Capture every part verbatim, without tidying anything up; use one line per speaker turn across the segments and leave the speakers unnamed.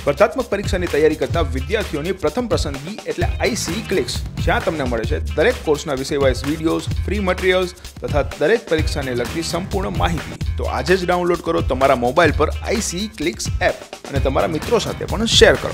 સ્પર્ધાત્મક પરીક્ષાની તૈયારી કરતા વિદ્યાર્થીઓની પ્રથમ પસંદગી એટલે આઈસી ક્લિક્સ, જ્યાં તમને મળે છે દરેક કોર્સના વિષય વાઇઝ વિડીયોઝ, ફ્રી મટીરિયલ્સ તથા દરેક પરીક્ષાને લગતી સંપૂર્ણ માહિતી. તો આજે જ ડાઉનલોડ કરો તમારા મોબાઈલ પર આઈસી ક્લિક્સ એપ અને તમારા મિત્રો સાથે પણ શેર કરો.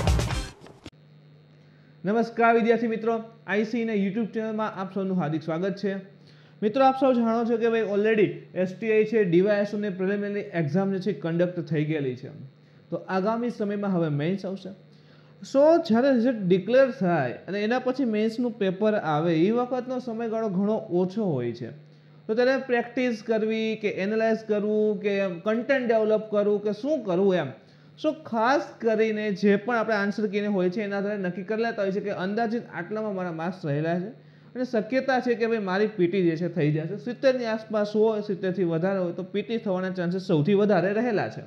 નમસ્કાર વિદ્યાર્થી મિત્રો, આઈસી ને યુટ્યુબ ચેનલમાં આપ સૌનું હાર્દિક સ્વાગત છે. મિત્રો, આપ સૌ જાણો છો કે ભાઈ ઓલરેડી એસટીઆઈ છે, ડીવાયએસઓ ને પ્રિલિમિનરી એક્ઝામ જે છે કન્ડક્ટ થઈ ગયેલી છે. તો આગામી સમયમાં હવે મેન્સ આવશે. સો જ્યારે રિઝલ્ટ ડિક્લેર થાય અને એના પછી મેન્સનું પેપર આવે એ વખતનો સમયગાળો ઘણો ઓછો હોય છે. તો ત્યારે પ્રેક્ટિસ કરવી કે એનાલાઇઝ કરવું કે કન્ટેન્ટ ડેવલપ કરવું કે શું કરવું એમ, સો ખાસ કરીને જે પણ આપણે આન્સર કીને હોય છે એના આધારે નક્કી કરી લેતા હોય છે કે અંદાજિત આટલામાં મારા માર્ક્સ રહેલા છે અને શક્યતા છે કે ભાઈ મારી પીટી જે છે થઈ જશે. સિત્તેરની આસપાસ હોય, સિત્તેરથી વધારે હોય તો પીટી થવાના ચાન્સીસ સૌથી વધારે રહેલા છે.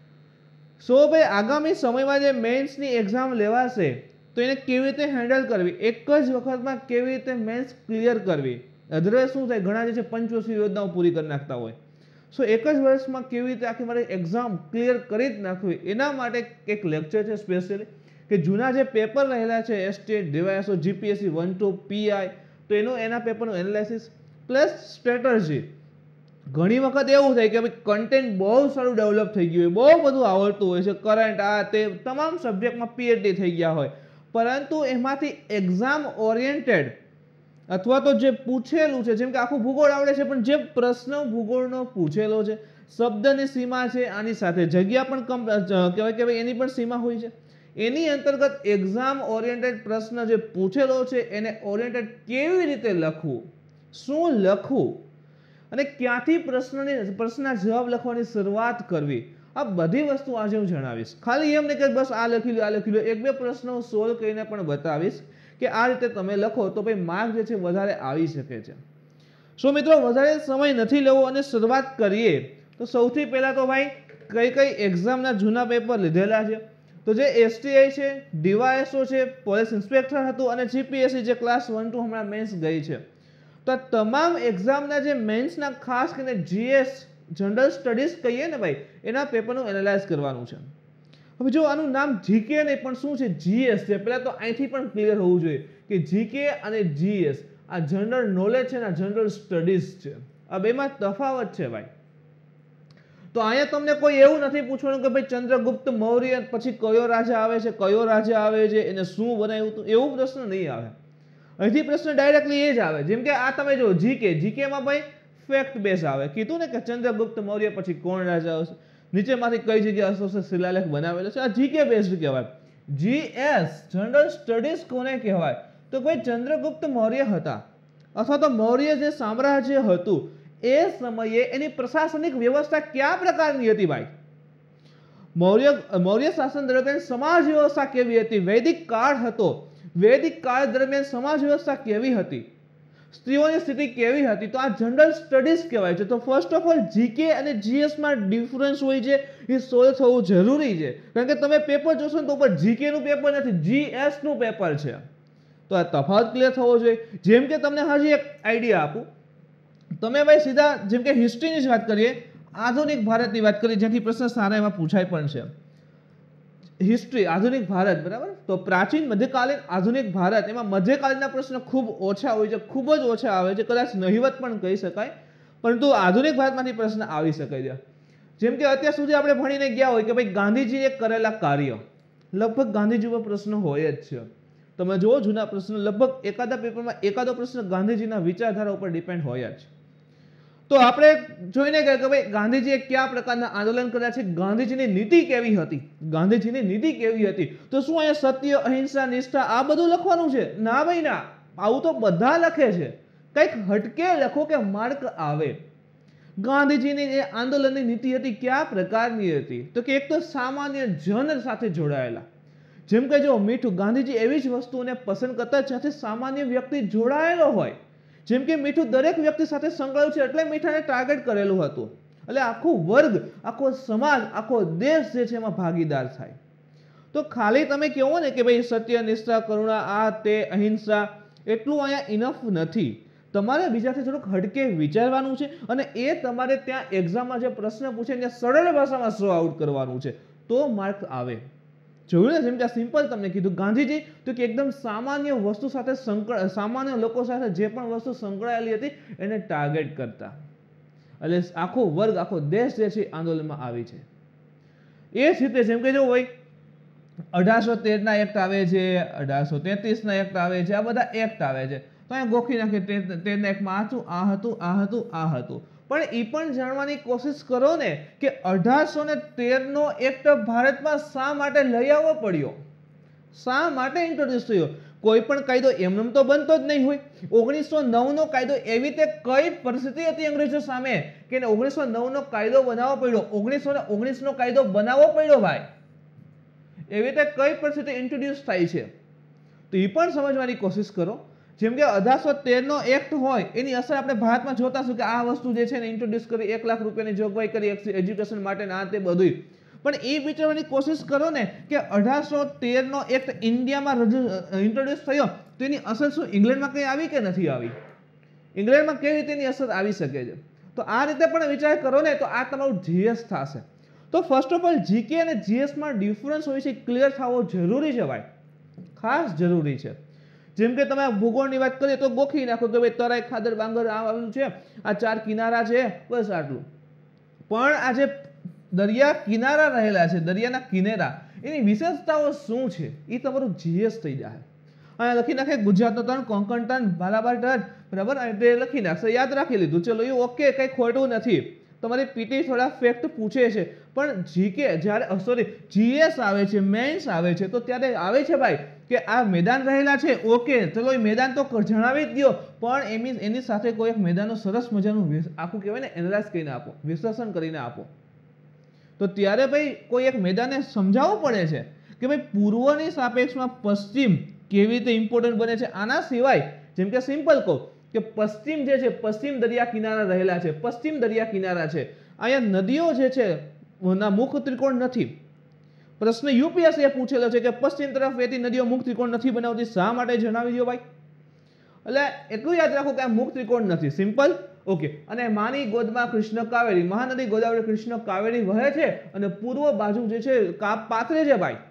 સો ભાઈ આગામી સમયમાં જે મેન્સની એક્ઝામ લેવાશે તો એને કેવી રીતે હેન્ડલ કરવી, એક જ વખતમાં કેવી રીતે મેન્સ ક્લિયર કરવી. અધરવાઇઝ શું થાય, ઘણા જે છે પંચવર્ષીય યોજનાઓ પૂરી કરી નાખતા હોય. સો એક જ વર્ષમાં કેવી રીતે આખી મારી એક્ઝામ ક્લિયર કરી જ નાખવી, એના માટે એક લેક્ચર છે સ્પેશિયલી કે જૂના જે પેપર રહેલા છે ST, DYSO, GPSC one two PI, તો એનું એના પેપરનું એનાલિસિસ પ્લસ સ્ટ્રેટર્જી. ઘણી વખત એવું થાય કે ભાઈ કન્ટેન્ટ બહુ સારું ડેવલપ થઈ ગયું હોય, બહુ બધું આવડતું હોય છે, કરંટ આ તે તમામ સબ્જેક્ટમાં પીએચડી થઈ ગયા હોય, પરંતુ એમાંથી એક્ઝામ ઓરિએન્ટેડ અથવા તો જે પૂછેલું છે, જેમ કે આખું ભૂગોળ આવડે છે પણ જે પ્રશ્ન ભૂગોળનો પૂછેલો છે, શબ્દની સીમા છે, આની સાથે જગ્યા પણ કમ કહેવાય કે ભાઈ એની પણ સીમા હોય છે. એની અંતર્ગત એક્ઝામ ઓરિએન્ટેડ પ્રશ્ન જે પૂછેલો છે એને ઓરિએન્ટેડ કેવી રીતે લખવું, શું લખવું અને ક્યાંથી પ્રશ્નની પ્રશ્નના જવાબ લખવાની શરૂઆત કરવી, આ બધી વસ્તુ આજે હું જણાવીશ. ખાલી એમ નહીં કે બસ આ લખી લો આ લખી લો, એક બે પ્રશ્નો સોલ્વ કરીને પણ બતાવીશ કે આ રીતે તમે લખો તો ભાઈ માર્ક જે છે વધારે આવી શકે છે. સો મિત્રો, વધારે સમય નથી લેવો અને શરૂઆત કરીએ. તો સૌથી પહેલાં તો ભાઈ કઈ કઈ એક્ઝામના જૂના પેપર લીધેલા છે, તો જે એસટીઆઈ છે, ડીવાયએસઓ છે, પોલીસ ઇન્સ્પેક્ટર હતું અને જીપીએસસી જે ક્લાસ વન ટુ હમણાં મેન્સ ગઈ છે, તો તમામ એક્ઝામના જે મેન્સના ખાસ કરીને જીએસ જનરલ સ્ટડીઝ કહીએ ને ભાઈ, એના પેપરનું એનાલાઇઝ કરવાનું છે. હવે જો આનું નામ જીકે નહીં પણ શું છે, જીએસ છે. પહેલાં તો અહીંથી પણ ક્લિયર હોવું જોઈએ કે જીકે અને જીએસ આ જનરલ નોલેજ છે ને જનરલ સ્ટડીઝ છે, આ બેમાં તફાવત છે ભાઈ. તો અહીંયા તમને કોઈ એવું નથી પૂછવાનું કે ભાઈ ચંદ્રગુપ્ત મૌર્ય પછી કયો રાજા આવે છે, કયો રાજા આવે છે, એને શું બનાવ્યું હતું, એવું પ્રશ્ન નહીં આવે. અહીંથી પ્રશ્ન ડાયરેક્ટલી એ જ આવે. જેમ કે આ તમે જો જીકે, જીકેમાં ભાઈ ફેક્ટ બેઝ આવે. કીધું ને કે ચંદ્રગુપ્ત મૌર્ય પછી કોણ રાજા આવશે, નીચેમાંથી કઈ જગ્યાએ અશોક શિલાલેખ બનાવેલો છે, આ જીકે બેઝડ કહેવાય. જીએસ જનરલ સ્ટડીઝ કોને કહેવાય, તો ભાઈ ચંદ્રગુપ્ત મૌર્ય હતા અથવા તો મૌર્ય જે સામ્રાજ્ય હતું એ સમયે એની પ્રશાસનિક વ્યવસ્થા કયા પ્રકારની હતી ભાઈ. મૌર્ય મૌર્ય શાસન દરમિયાન સમાજ વ્યવસ્થા કેવી હતી, વૈદિક કાળ હતો, વૈદિક કાળ દરમિયાન સમાજ વ્યવસ્થા કેવી હતી, સ્ત્રીઓની સ્થિતિ કેવી હતી, તો આ જનરલ સ્ટડીઝ કહેવાય છે. તો ફર્સ્ટ ઓફ ઓલ જીકે અને જીએસ માં ડિફરન્સ હોય છે, એ સોલ્વ થવું જરૂરી છે. કારણ કે તમે પેપર જોશો ને તો ઉપર જીકે નું પેપર નથી, જીએસ નું પેપર છે. તો આ તફાવત ક્લિયર થવો જોઈએ. જેમ કે તમને હજી એક આઈડિયા આપું, તમે ભાઈ સીધા જેમ કે હિસ્ટ્રીની જ વાત કરીએ, આધુનિક ભારતની વાત કરીએ, જેથી પ્રશ્ન સારા એમાં પૂછાય પણ છે. હિસ્ટ્રી આધુનિક ભારત, બરાબર, તો પ્રાચીન મધ્યકાલીન આધુનિક ભારત, એમાં મધ્યકાલીનના પ્રશ્ન ખૂબ ઓછા હોય છે, ખૂબ જ ઓછા આવે છે, કદાચ નહિવત પણ કહી શકાય, પરંતુ આધુનિક ભારતમાંથી પ્રશ્ન આવી શકે છે. જેમ કે અત્યાર સુધી આપણે ભણીને ગયા હોય કે ભાઈ ગાંધીજીએ કરેલા કાર્ય, લગભગ ગાંધીજી પર પ્રશ્ન હોય જ છે. તમે જુઓ જૂના પ્રશ્ન, લગભગ એકાદા પેપરમાં એકાદો પ્રશ્ન ગાંધીજીના વિચારધારા ઉપર ડિપેન્ડ હોય જ. તો આપણે જોઈને ગયા કે ભાઈ ગાંધીજીએ કયા પ્રકારના આંદોલન કર્યા છે, ગાંધીજીની નીતિ કેવી હતી, ગાંધીજીની નીતિ કેવી હતી. તો શું અહીંયા સત્ય, અહિંસા, નિષ્ઠા આ બધું લખવાનું છે? ના ભાઈ ના, આવું તો બધા લખે છે. કંઈક હટકે લખો કે માર્ક આવે. ગાંધીજીની જે આંદોલનની નીતિ હતી કયા પ્રકારની હતી, તો કે એક તો સામાન્ય જન સાથે જોડાયેલા. જેમ કે જો મીઠું, ગાંધીજી એવી જ વસ્તુઓને પસંદ કરતા જ્યાંથી સામાન્ય વ્યક્તિ જોડાયેલો હોય. જેમ કે મીઠું દરેક વ્યક્તિ સાથે સંકળાયેલું છે એટલે મીઠાને ટાર્ગેટ કરેલું હતું, એટલે આખો વર્ગ, આખો સમાજ, આખો દેશ જે છે એમાં ભાગીદાર થાય. તો ખાલી તમે કહો ને કે ભાઈ સત્ય, નિષ્ઠા, કરુણા, આ તે અહિંસા, એટલું અહીંયા ઇનફ નથી. તમારે બીજાથી થોડુંક હટકે વિચારવાનું છે અને એ તમારે ત્યાં એક્ઝામમાં જે પ્રશ્ન પૂછે એને સરળ ભાષામાં સો આઉટ કરવાનું છે, તો માર્ક આવે. જોયું ને, જેમ કે સિમ્પલ તમને કીધું, ગાંધીજી તો કે એકદમ સામાન્ય વસ્તુ સાથે સંકળાય, સામાન્ય લોકો સાથે જે પણ વસ્તુ સંકળાયેલી હતી એને ટાર્ગેટ કરતા, એટલે આખો વર્ગ, આખો દેશ જે છે આંદોલનમાં આવી છે. એ જ રીતે જેમ કે જો હોય અઢારસો તેર ના એક્ટ આવે છે, અઢારસો તેત્રીસ ના એક્ટ આવે છે, આ બધા એક્ટ આવે છે. તો અહીંયા ગોખી નાખીએ, તેર ના એક્ટમાં આ હતું, આ હતું, આ હતું, આ હતું. પણ એ પણ જાણવાની કોશિશ કરો ને કે અઢારસો ને તેર નો એક્ટ ભારતમાં શા માટે લઈ આવવો પડ્યો, શા માટે ઇન્ટ્રોડ્યુસ થયો? કોઈ પણ કાયદો એમનેમ તો બનતો જ નહીં હોય. ઓગણીસો નવ નો કાયદો એવી રીતે કઈ પરિસ્થિતિ હતી અંગ્રેજો સામે કે ઓગણીસો નવ નો કાયદો બનાવવો પડ્યો, ઓગણીસો ને ઓગણીસ નો કાયદો બનાવવો પડ્યો ભાઈ, એવી રીતે કઈ પરિસ્થિતિ ઇન્ટ્રોડ્યુસ થાય છે તો એ પણ સમજવાની કોશિશ કરો. જેમ કે અઢારસો તેર નો એક્ટ હોય એની અસર આપણે ભારતમાં જોતા છું કે આ વસ્તુ જે છે ને ઇન્ટ્રોડ્યુસ કરી, એક લાખ રૂપિયાની જોગવાઈ કરી એજ્યુકેશન માટે, આ તે બધું. પણ એ વિચારવાની કોશિશ કરો ને કે અઢારસો તેર નો એક્ટ ઇન્ડિયામાં ઇન્ટ્રોડ્યુસ થયો તો એની અસર શું ઇંગ્લેન્ડમાં કઈ આવી કે નથી આવી? ઇંગ્લેન્ડમાં કેવી રીતે એની અસર આવી શકે છે? તો આ રીતે પણ વિચાર કરો ને તો આ તમારું જીએસ થશે. તો ફર્સ્ટ ઓફ ઓલ જીકે અને જીએસમાં ડિફરન્સ હોય છે ક્લિયર થવો જરૂરી છે ભાઈ, ખાસ જરૂરી છે. જેમ કે તમે ભૂગોળની વાત કરીએ તો ગોખી નાખો કે ભાઈ તરાઈ, ખાદર, બાંગર આવેલું છે, આ ચાર કિનારા છે, બસ આટલું. પણ આ જે દરિયા કિનારા રહેલા છે, દરિયાના કિનારા, એની વિશેષતાઓ શું છે એ તમારું જીએસ થઈ જાય. અહીંયા લખી નાખે ગુજરાતનો તટ, કોંકણ તટ, માલાબાર તટ, બરાબર, એટલે લખી નાખશે, યાદ રાખી લીધું, ચલો એ ઓકે, કઈ ખોટું નથી. તમારી પીટી થોડા ફેક્ટ પૂછે છે પણ જીકે જ્યારે સોરી જીએસ આવે છે, મેન્સ આવે છે તો ત્યારે આવે છે ભાઈ કે આ મેદાન રહેલા છે, ઓકે ચલો એ મેદાન તો જણાવી જ દો, પણ એની એની સાથે કોઈ એક મેદાનનું સરસ મજાનું આખું કહેવાય ને એનાલાઇઝ કરીને આપો, વિશ્લેષણ કરીને આપો. તો ત્યારે ભાઈ કોઈ એક મેદાનને સમજાવવું પડે છે કે ભાઈ પૂર્વની સાપેક્ષમાં પશ્ચિમ કેવી રીતે ઇમ્પોર્ટન્ટ બને છે. આના સિવાય જેમ કે સિમ્પલ કહો કે પશ્ચિમ જે છે, પશ્ચિમ દરિયા કિનારા રહેલા છે, પશ્ચિમ દરિયા કિનારા છે, અહીંયા નદીઓ જે છે ના મુખ ત્રિકોણ નથી. પ્રશ્ન યુપીએસસી એ પૂછેલો છે કે પશ્ચિમ તરફ વહેતી નદીઓ મુખ ત્રિકોણ નથી બનાવતી, શા માટે જણાવી દો ભાઈ. એટલે એટલું યાદ રાખો કે આ મુખ ત્રિકોણ નથી, સિમ્પલ, ઓકે. અને માની ગોદમાં કૃષ્ણ કાવેરી, મહાનદી ગોદાવરી કૃષ્ણ કાવેરી વહે છે અને પૂર્વ બાજુ જે છે કાપ પાથરે છે ભાઈ.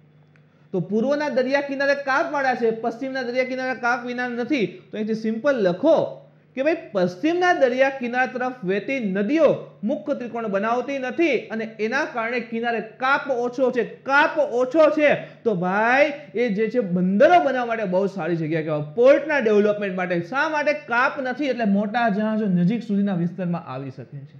તો પૂર્વના દરિયા કિનારે કાપ વાળા છે, પશ્ચિમના દરિયા કિનારે કાપ વિના નથી. તો અહીંથી સિમ્પલ લખો કે ભાઈ પશ્ચિમના દરિયા કિનારા તરફ વહેતી નદીઓ મુખ્ય ત્રિકોણ બનાવતી નથી અને એના કારણે કિનારે કાપ ઓછો છે. કાપ ઓછો છે તો ભાઈ એ જે છે બંદરો બનાવવા માટે બહુ સારી જગ્યા કહેવાય, પોર્ટના ડેવલપમેન્ટ માટે. શા માટે કાપ નથી? એટલે મોટા જહાજો નજીક સુધીના વિસ્તારમાં આવી શકે છે.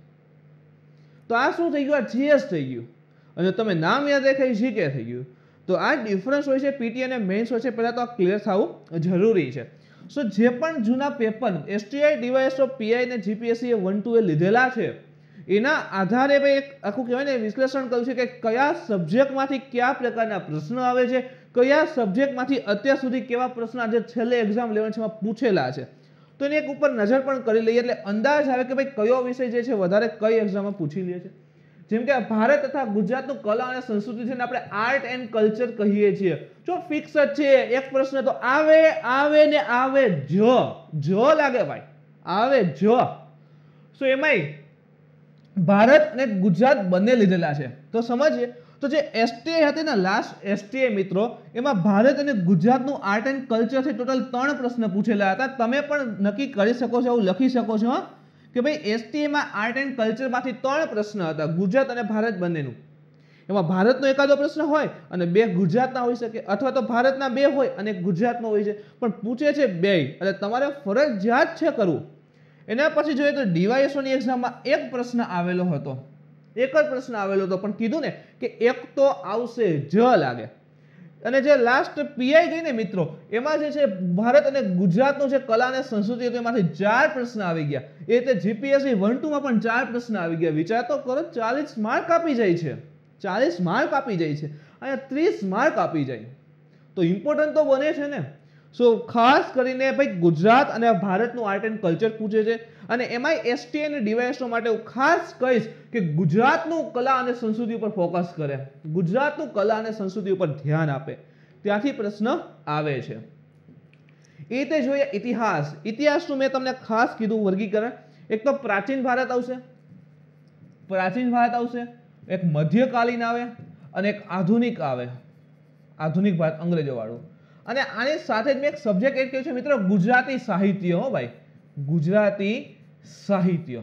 તો આ શું થઈ ગયું? આ જીએસ થઈ ગયું. અને તમે નામ યાદ રાખાય જીકે થઈ ગયું. તો આ ડિફરન્સ હોય છે પીટી અને મેન્સ હોય છે, પહેલા તો આ ક્લિયર થવું જરૂરી છે. સો જે પણ જૂના પેપર એસટીઆઈ, ડીવાયએસઓ, પીઆઈ અને જીપીએસસી એ વન ટુ એ લીધેલા છે એના આધારે ભાઈ એક આખું કહેવાય ને વિશ્લેષણ કર્યું છે કે કયા સબ્જેક્ટમાંથી કયા પ્રકારના પ્રશ્નો આવે છે, કયા સબ્જેક્ટમાંથી અત્યાર સુધી કેવા પ્રશ્નો આજે છેલ્લે એક્ઝામ લેવન છે પૂછેલા છે. તો એની એક ઉપર નજર પણ કરી લઈએ એટલે અંદાજ આવે કે ભાઈ કયો વિષય જે છે વધારે કઈ એક્ઝામમાં પૂછી લે છે. જેમ કે ભારત તથા ગુજરાતનું કલા અને સંસ્કૃતિ છે ને આપણે આર્ટ એન્ડ કલ્ચર કહીએ છીએ. જો ફિક્સ જ છે, એક પ્રશ્ન તો આવે આવે ને આવે જો જો લાગે ભાઈ, આવે જો. સો એમાંય ભારત અને ગુજરાત બંને લીધેલા છે. તો સમજીએ તો જે એસટીઆઈ હતી ને લાસ્ટ એસટીઆઈ મિત્રો, એમાં ભારત અને ગુજરાતનું આર્ટ એન્ડ કલ્ચર છે ટોટલ ત્રણ પ્રશ્ન પૂછેલા હતા. તમે પણ નક્કી કરી શકો છો, એવું લખી શકો છો કે ભાઈ એસટીઆઈમાં આર્ટ એન્ડ કલ્ચરમાંથી ત્રણ પ્રશ્ન હતા, ગુજરાત અને ભારત બંનેનું. એમાં ભારતનો એકાદો પ્રશ્ન હોય અને બે ગુજરાતના હોઈ શકે, અથવા તો ભારતના બે હોય અને ગુજરાતનો હોય છે, પણ પૂછે છે બે, એટલે તમારે ફરજિયાત છે કરવું. એના પછી જોઈએ તો ડીવાયએસઓની એક્ઝામમાં એક પ્રશ્ન આવેલો હતો, એક જ પ્રશ્ન આવેલો હતો, પણ કીધું ને કે એક તો આવશે જ લાગે. અને જે લાસ્ટ પીઆઈ ગઈ ને મિત્રો, એમાં જે છે ભારત અને ગુજરાતનું જે કલા અને સંસ્કૃતિ હતું એમાંથી ચાર પ્રશ્ન આવી ગયા. એ રીતે જીપીએસસી વન ટુ માં પણ ચાર પ્રશ્ન આવી ગયા. વિચાર તો કરો, ચાલીસ માર્ક આપી જાય છે, ચાલીસ માર્ક આપી જાય છે, અહીંયા ત્રીસ માર્ક આપી જાય. તો ઇમ્પોર્ટન્ટ તો બને છે ને. સો ખાસ કરીને ભાઈ ગુજરાત અને ભારતનું આર્ટ એન્ડ કલ્ચર પૂછે છે અને એમાંય એસટીઆઈ અને ડીવાયએસઓ માટે હું ખાસ કહીશ કે ગુજરાતનું કલા અને સંસ્કૃતિ ઉપર ફોકસ કરે, ગુજરાતનું કલા અને સંસ્કૃતિ ઉપર ધ્યાન આપે, ત્યાંથી પ્રશ્ન આવે છે. એ રીતે જોઈએ ઇતિહાસ. ઇતિહાસનું મેં તમને ખાસ કીધું વર્ગીકરણ. એક તો પ્રાચીન ભારત આવશે, પ્રાચીન ભારત આવશે, એક મધ્યકાલીન આવે અને એક આધુનિક આવે. આધુનિક ભારત અંગ્રેજો વાળું. અને આની સાથે જ મેં એક સબ્જેક્ટ એડ કર્યો છે મિત્રો, ગુજરાતી સાહિત્ય. હો ભાઈ, ગુજરાતી સાહિત્ય.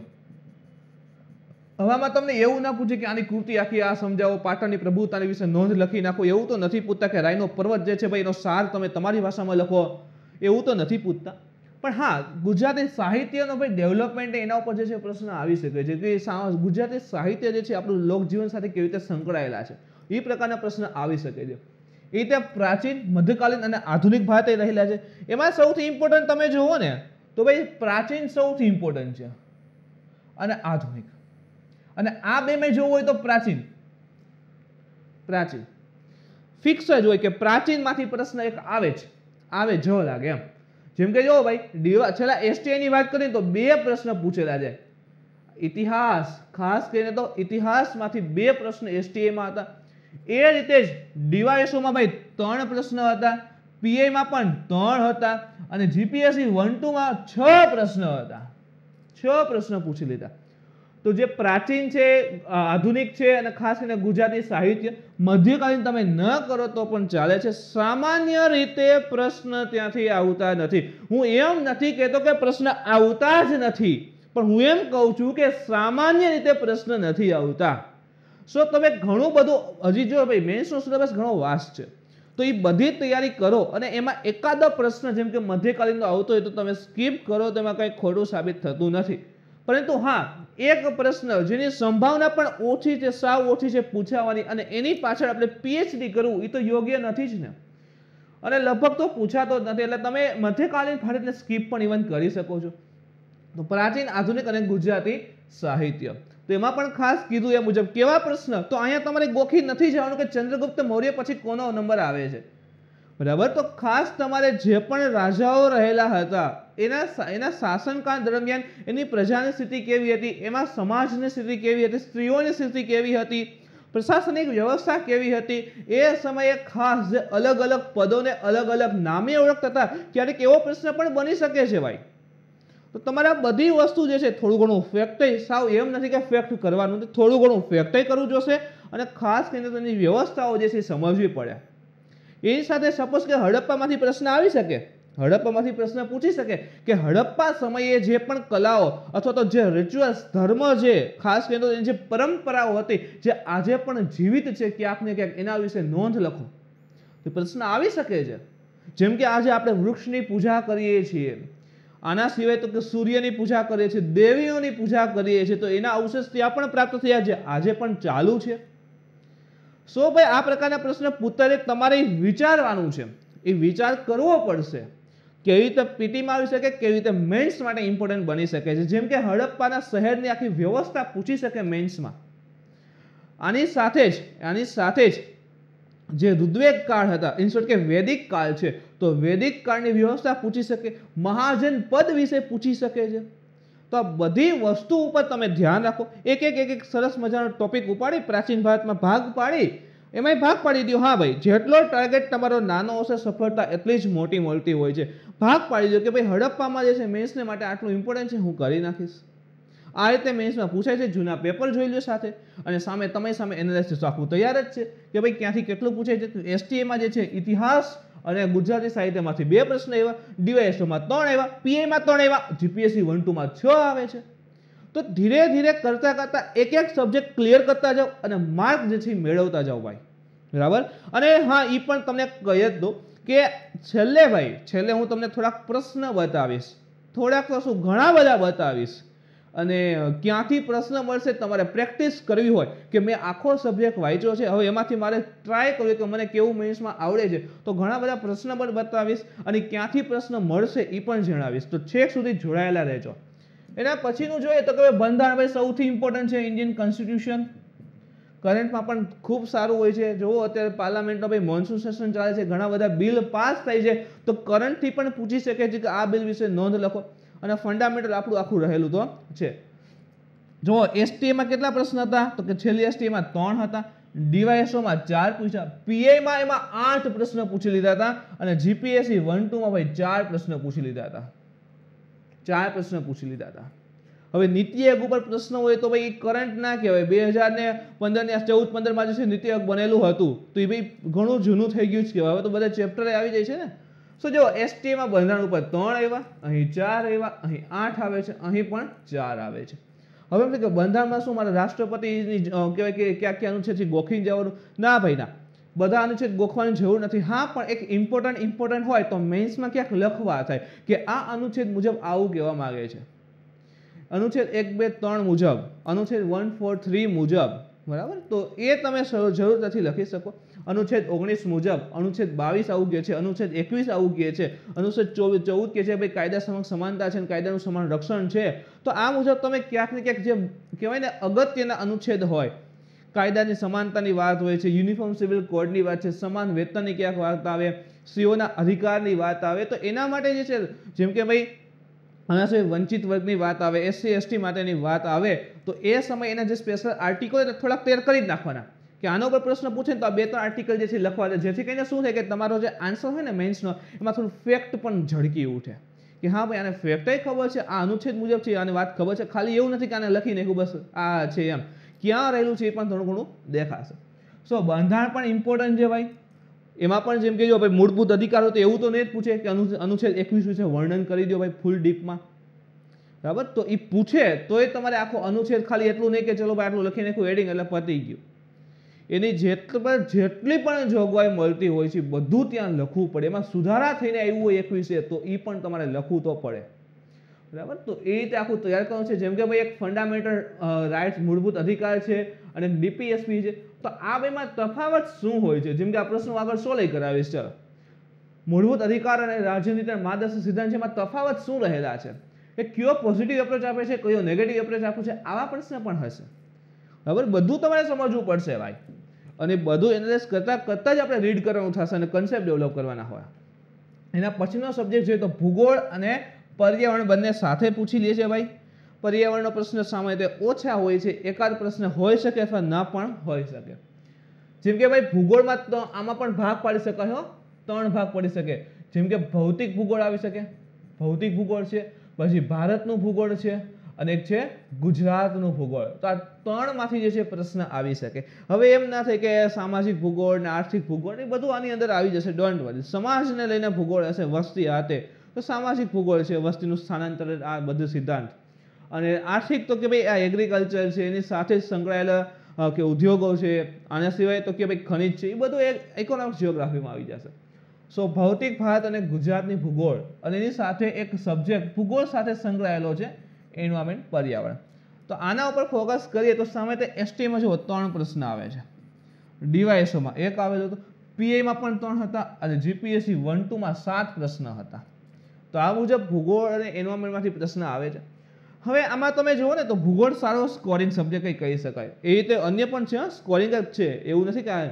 હવામાં તમને એવું ના પૂછે કે આની કૃતિ આખી આ સમજાવો, પાટણની પ્રભુતાની વિશે નોંધ લખી નાખો, એવું તો નથી પૂછતા કે રાયનો પર્વત જે છે ભાઈ એનો સાર તમે તમારી ભાષામાં લખો, એવું તો નથી પૂછતા. પણ હા, ગુજરાતી સાહિત્યનો ભાઈ ડેવલપમેન્ટ એના ઉપર જે છે પ્રશ્ન આવી શકે છે કે ગુજરાતી સાહિત્ય જે છે આપણું લોકજીવન સાથે કેવી રીતે સંકળાયેલા છે, એ પ્રકારના પ્રશ્ન આવી શકે છે. એ રીતે પ્રાચીન, મધ્યકાલીન અને આધુનિક ભારતે રહેલા છે. એમાં સૌથી ઇમ્પોર્ટન્ટ તમે જુઓ ને તો ભાઈ પ્રાચીન સૌથી ઇમ્પોર્ટન્ટ છે અને આધુનિક. અને આ બે મેં જોવું હોય તો પ્રાચીન પ્રાચીન ફિક્સ જ હોય કે પ્રાચીનમાંથી પ્રશ્ન એક આવે જ આવે જ લાગે એમ. જેમ કે જો ભાઈ ડીવા છેલ્લા એસટીઆઈ ની વાત કરીએ તો બે પ્રશ્ન પૂછેલા છે. ઇતિહાસ, ખાસ કરીને તો ઇતિહાસમાંથી બે પ્રશ્ન એસટીઆઈ માં હતા. એ રીતે જ ડીવાયએસઓમાં ભાઈ ત્રણ પ્રશ્ન હતા, પીઆઈ માં પણ ત્રણ હતા અને જીપીએસસી વન ટુ માં છ પ્રશ્ન હતા. છ પ્રશ્ન પૂછી લીધા. તો જે પ્રાચીન છે, આધુનિક છે અને ખાસ કરીને ગુજરાતી સાહિત્ય, મધ્યકાલીન તમે ન કરો તો પણ ચાલે છે. સામાન્ય રીતે પ્રશ્ન ત્યાંથી આવતા નથી. હું એમ નથી કહેતો કે પ્રશ્ન આવતા જ નથી, પણ હું એમ કહું છું કે સામાન્ય રીતે પ્રશ્ન નથી આવતા. સો તમે ઘણું બધું હજી જો ભાઈ મેન્સનો સિલેબસ ઘણો વાસ્ટ છે, તો એ બધી તૈયારી કરો અને એમાં એકાદ પ્રશ્ન જેમ કે મધ્યકાલીનનો આવતો હોય તો તમે સ્કીપ કરો તો એમાં કંઈ ખોટું સાબિત થતું નથી. પરંતુ હા, એક પ્રશ્ન જેની સંભાવના પણ ઓછી છે, સાવ ઓછી છે પૂછાવાની, અને એની પાછળ આપણે પીએચડી કરવું એ તો યોગ્ય નથી જ ને, અને લગભગ તો પૂછાતો જ નથી. એટલે તમે મધ્યકાલીન ભારતને સ્કીપ પણ ઇવન કરી શકો છો. તો પ્રાચીન, આધુનિક અને ગુજરાતી સાહિત્ય, તો એમાં પણ ખાસ કીધું એ મુજબ કેવા પ્રશ્ન, તો અહીંયા તમારે ગોખી નથી જવાનું કે ચંદ્રગુપ્ત મૌર્ય પછી કોનો નંબર આવે છે, બરાબર. તો ખાસ તમારે જે પણ રાજાઓ રહેલા હતા એના એના શાસનકાળ દરમિયાન એની પ્રજાની સ્થિતિ કેવી હતી, એમાં સમાજની સ્થિતિ કેવી હતી, સ્ત્રીઓની સ્થિતિ કેવી હતી, પ્રશાસનિક વ્યવસ્થા કેવી હતી, એ સમયે ખાસ જે અલગ અલગ પદોને અલગ અલગ નામે ઓળખતા હતા, ક્યારેક એવો પ્રશ્ન પણ બની શકે છે ભાઈ. તો તમારે આ બધી વસ્તુ જે છે થોડું ઘણું ફેક્ટ, સાવ એમ નથી કે ફેક્ટ કરવાનું, થોડું ઘણું ફેક્ટ કરવું જોશે અને ખાસ કરીને તેની વ્યવસ્થાઓ જે છે સમજવી પડે. એની સાથે સપોઝ કે હડપ્પામાંથી પ્રશ્ન આવી શકે, હડપ્પામાંથી પ્રશ્ન પૂછી શકે કે હડપ્પા સમયે જે પણ કલાઓ અથવા તો જે રિચ્યુઅલ્સ, ધર્મ છે, ખાસ કરીને એની જે પરંપરાઓ હતી જે આજે પણ જીવિત છે ક્યાંક ને ક્યાંક, એના વિશે નોંધ લખો. તો પ્રશ્ન આવી શકે છે. જેમ કે આજે આપણે વૃક્ષની પૂજા કરીએ છીએ, આના સિવાય તો કે સૂર્યની પૂજા કરીએ છીએ, દેવીઓની પૂજા કરીએ છીએ, તો એના અવશેષ ત્યાં પણ પ્રાપ્ત થયા છે, આજે પણ ચાલુ છે. સો ભાઈ આ પ્રકારના પ્રશ્ન પૂછતા તમારે વિચારવાનું છે, એ વિચાર કરવો પડશે. કેવી રીતે પીટીમાં આવી શકે, કેવી રીતે મેન્સ માટે ઇમ્પોર્ટન્ટ બની શકે છે. જેમ કે હડપ્પાના શહેરની આખી વ્યવસ્થા પૂછી શકે મેન્સમાં. આની સાથે જ આની સાથે જ જે ઋગ્વેદ કાળ હતા, ઇન શોર્ટ કે વૈદિક કાળ છે, તો વૈદિક કાળની વ્યવસ્થા પૂછી શકે, મહાજન પદ વિશે પૂછી શકે છે. તો આ બધી વસ્તુ ઉપર તમે ધ્યાન રાખો. એક એક એક એક સરસ મજાનો ટોપિક ઉપાડી પ્રાચીન ભારતમાં ભાગ પાડી, એમાંય ભાગ પાડી દો. હા ભાઈ, જેટલો ટાર્ગેટ તમારો નાનો હશે સફળતા એટલી જ મોટી મળતી હોય છે. ભાગ પાડી દો કે ભાઈ હડપ્પામાં જે છે મેન્સને માટે આટલું ઇમ્પોર્ટન્ટ છે, હું કરી નાખીશ. આ રીતે મેન્સમાં પૂછાય છે. જૂના પેપર જોઈ લો સાથે, અને સામે તમે સામે એનાલિસિસ આખું તૈયાર જ છે કે ભાઈ ક્યાંથી કેટલું પૂછાય છે. એસટીએમાં જે છે ઇતિહાસ અને ગુજરાતી સાહિત્યમાંથી બે પ્રશ્ન આવ્યા, ડીવાયએસઓમાં ત્રણ આવ્યા, પીઆઈમાં ત્રણ આવ્યા, જીપીએસસી વન ટુ માં છ આવે છે. તો ધીરે ધીરે કરતા કરતા એક એક સબ્જેક્ટ ક્લિયર કરતા જાઓ અને માર્ક જે છે મેળવતા જાઓ ભાઈ, બરાબર. અને હા, એ પણ તમને કહી જ દો કે છેલ્લે ભાઈ છેલ્લે હું તમને થોડાક પ્રશ્ન બતાવીશ, થોડાક તો શું ઘણા બધા બતાવીશ, અને ક્યાંથી પ્રશ્ન મળશે તમારે પ્રેક્ટિસ કરવી હોય કે મેં આખો સબ્જેક્ટ વાંચ્યો છે, હવે એમાંથી મારે ટ્રાય કરવું કે મને કેવું મેન્સમાં આવડે છે, તો ઘણા બધા પ્રશ્ન પણ બતાવીશ અને ક્યાંથી પ્રશ્ન મળશે એ પણ જણાવીશ. તો છેક સુધી જોડાયેલા રહેજો. એના પછીનું જોઈએ તો કે બંધારણ ભાઈ સૌથી ઇમ્પોર્ટન્ટ છે. ઇન્ડિયન કોન્સ્ટિટ્યુશન કરંટમાં પણ ખૂબ સારું હોય છે. જુઓ અત્યારે પાર્લામેન્ટનો ભાઈ મોન્સૂન સેશન ચાલે છે, ઘણા બધા બિલ પાસ થાય છે, તો કરંટથી પણ પૂછી શકે છે કે આ બિલ વિશે નોંધ લખો. અને ફંડામેન્ટલ આપણું આખું રહેલું તો છે. જો એસટીએમાં કેટલા પ્રશ્ન હતા તો કે છેલ્લી એસટીએમાં ત્રણ હતા, ડીવાયએસઓમાં ચાર પૂછ્યા, પીઆઈમાં એમાં આઠ પ્રશ્ન પૂછી લીધા હતા, અને જીપીએસસી વન ટુ માં ભાઈ ચાર પ્રશ્ન પૂછી લીધા હતા. ચાર પ્રશ્ન પૂછી લીધા હતા. હવે નીતિ આયોગ ઉપર પ્રશ્ન હોય તો ભાઈ કરંટ ના કહેવાય. બે હજાર ને પંદર ને ચૌદ પંદર માં જે છે નીતિ આયોગ બનેલું હતું તો એ ભાઈ ઘણું જૂનું થઈ ગયું છે. હવે તો બધા ચેપ્ટર આવી જાય છે ને. સો જો એસટી માં બંધારણ ઉપર ત્રણ આવ્યા, અહીં ચાર આવ્યા, અહીં આઠ આવે છે, અહીં પણ ચાર આવે છે. હવે એમ કે બંધારણમાં શું મારે રાષ્ટ્રપતિની કહેવાય કે ક્યાં ક્યાં અનુચ્છેદ છે ગોખીને જવાનું? ના ભાઈ ના, બધા અનુચ્છેદ ગોખવાની જરૂર નથી. હા, પણ એક ઇમ્પોર્ટન્ટ ઇમ્પોર્ટન્ટ હોય તો મેન્સમાં ક્યાંક લખવા થાય કે આ અનુચ્છેદ મુજબ આવું કહેવા માંગે છે, અનુચ્છેદ એક બે ત્રણ મુજબ, અનુચ્છેદ વન ફોર થ્રી મુજબ, બરાબર. તો એ તમે જરૂર નથી લખી શકો. અનુચ્છેદ ઓગણીસ મુજબ, અનુચ્છેદ બાવીસ આવું કહે છે, અનુચ્છેદ એકવીસ આવું કહે છે, અનુચ્છેદ ચોવીસ ચૌદ કહે છે ભાઈ કાયદા સમક્ષ સમાનતા છે અને કાયદાનું સમાન રક્ષણ છે. તો આ મુજબ તમે ક્યાંક ને ક્યાંક જે કહેવાય ને અગત્યના અનુચ્છેદ હોય, કાયદાની સમાનતાની વાત હોય છે, યુનિફોર્મ સિવિલ કોડની વાત છે, સમાન વેતનની ક્યાંક વાત આવે, સ્ત્રીઓના અધિકારની વાત આવે, તો એના માટે જે છે જેમ કે ભાઈ આના સિવાય વંચિત વર્ગની વાત આવે, એસસી એસટી માટેની વાત આવે, તો એ સમય એના જે સ્પેશિયલ આર્ટિકલ થોડાક તૈયાર કરી જ નાખવાના કે આનો પર પ્રશ્ન પૂછે ને તો આ બે ત્રણ આર્ટિકલ જે છે લખવા દે, જેથી કરીને શું થાય કે તમારો જે આન્સર હોય ને મેન્સનો એમાં થોડું ફેક્ટ પણ ઝળકી ઉઠે કે હા ભાઈ આને ફેક્ટય ખબર છે, આ અનુચ્છેદ મુજબ છે, આને વાત ખબર છે. ખાલી એવું નથી કે આને લખી નાખ્યું બસ આ છે એમ, ક્યાં રહેલું છે એ પણ થોડું ઘણું દેખાશે. સો બંધારણ પણ ઇમ્પોર્ટન્ટ છે ભાઈ. એમાં પણ જેમ કે જો ભાઈ મૂળભૂત અધિકારો તો એવું તો નહીં જ પૂછે કે અનુચ્છેદ એકવીસ વિશે વર્ણન કરી દો ભાઈ ફૂલ ડીપમાં, બરાબર. તો એ પૂછે તો એ તમારે આખો અનુચ્છેદ ખાલી એટલું નહીં કે ચલો ભાઈ આટલું લખી નાખ્યું એડિંગ એટલે પતી ગયું. એની જેટલી જેટલી પણ જોગવાઈ મળતી હોય છે બધું ત્યાં લખવું પડે. એમાં સુધારા થઈને આવ્યું હોય એકવીસે તો એ પણ તમારે લખવું તો પડે, બરાબર. તો એ રીતે આખું તૈયાર કરવું છે. જેમ કે ભાઈ એક ફંડામેન્ટલ રાઇટ્સ મૂળભૂત અધિકાર છે અને ડીપીએસપી છે, તો આ બેમાં તફાવત શું હોય છે? જેમ કે આ પ્રશ્નો આગળ સોલ્વ કરાવીશ. ચાલો, મૂળભૂત અધિકાર અને રાજનીતિના માર્ગદર્શક સિદ્ધાંત છે, એમાં તફાવત શું રહેલા છે, કે કયો પોઝિટિવ એપ્રોચ આપે છે, કયો નેગેટિવ એપ્રોચ આપે છે, આવા પ્રશ્ન પણ હશે, બરાબર. બધું તમારે સમજવું પડશે ભાઈ, અને બધું એનાલિસિસ કરતા કરતા જ આપણે રીડ કરવાનું થશે અને કન્સેપ્ટ ડેવલપ કરવાના હોય. એના પછીનો સબ્જેક્ટ જોઈએ તો ભૂગોળ અને પર્યાવરણ બંને સાથે પૂછી લે છે ભાઈ. પર્યાવરણનો પ્રશ્ન સામાન્ય રીતે ઓછા હોય છે, એકાદ પ્રશ્ન હોઈ શકે અથવા ના પણ હોઈ શકે. જેમ કે ભાઈ ભૂગોળમાં તો આમાં પણ ભાગ પાડી શકાય, ત્રણ ભાગ પડી શકે. જેમ કે ભૌતિક ભૂગોળ આવી શકે, ભૌતિક ભૂગોળ છે, પછી ભારતનું ભૂગોળ છે અને એક છે ગુજરાતનું ભૂગોળ. તો આ ત્રણ માંથી જે છે પ્રશ્ન આવી શકે. હવે એમ ના થાય કે સામાજિક ભૂગોળ ને આર્થિક ભૂગોળ એ બધું આની અંદર આવી જશે, ડોન્ટ વરી. સમાજને લઈને ભૂગોળ હશે, વસ્તી હાથે તો સામાજિક ભૂગોળ છે, વસ્તીનું સ્થાનાંતર, આ બધું સિદ્ધાંત. અને આર્થિક તો કે ભાઈ આ એગ્રીકલ્ચર છે, એની સાથે જ સંકળાયેલા કે ઉદ્યોગો છે, આના સિવાય તો કે ભાઈ ખનિજ છે, એ બધું એક ઇકોનોમિક્સ જીઓગ્રાફીમાં આવી જશે. સો ભૌતિક ભારત અને ગુજરાતની ભૂગોળ અને એની સાથે એક સબ્જેક્ટ ભૂગોળ સાથે સંકળાયેલો છે એન્વાયરમેન્ટ પર્યાવરણ. તો આના ઉપર ફોકસ કરીએ તો સામે તે એસટીમાં જો ત્રણ પ્રશ્ન આવે છે, ડીવાયએસઓમાં એક આવેલો હતો, પીઆઈમાં પણ ત્રણ હતા અને જીપીએસસી વન ટુમાં સાત પ્રશ્ન હતા. તો આ મુજબ ભૂગોળ અને એન્વાયરમેન્ટમાંથી પ્રશ્ન આવે છે. હવે આમાં તમે જુઓ ને તો ભૂગોળ સારો સ્કોરિંગ સબ્જેક્ટ કંઈ કહી શકાય. એ રીતે અન્ય પણ છે, સ્કોરિંગ જ છે, એવું નથી કે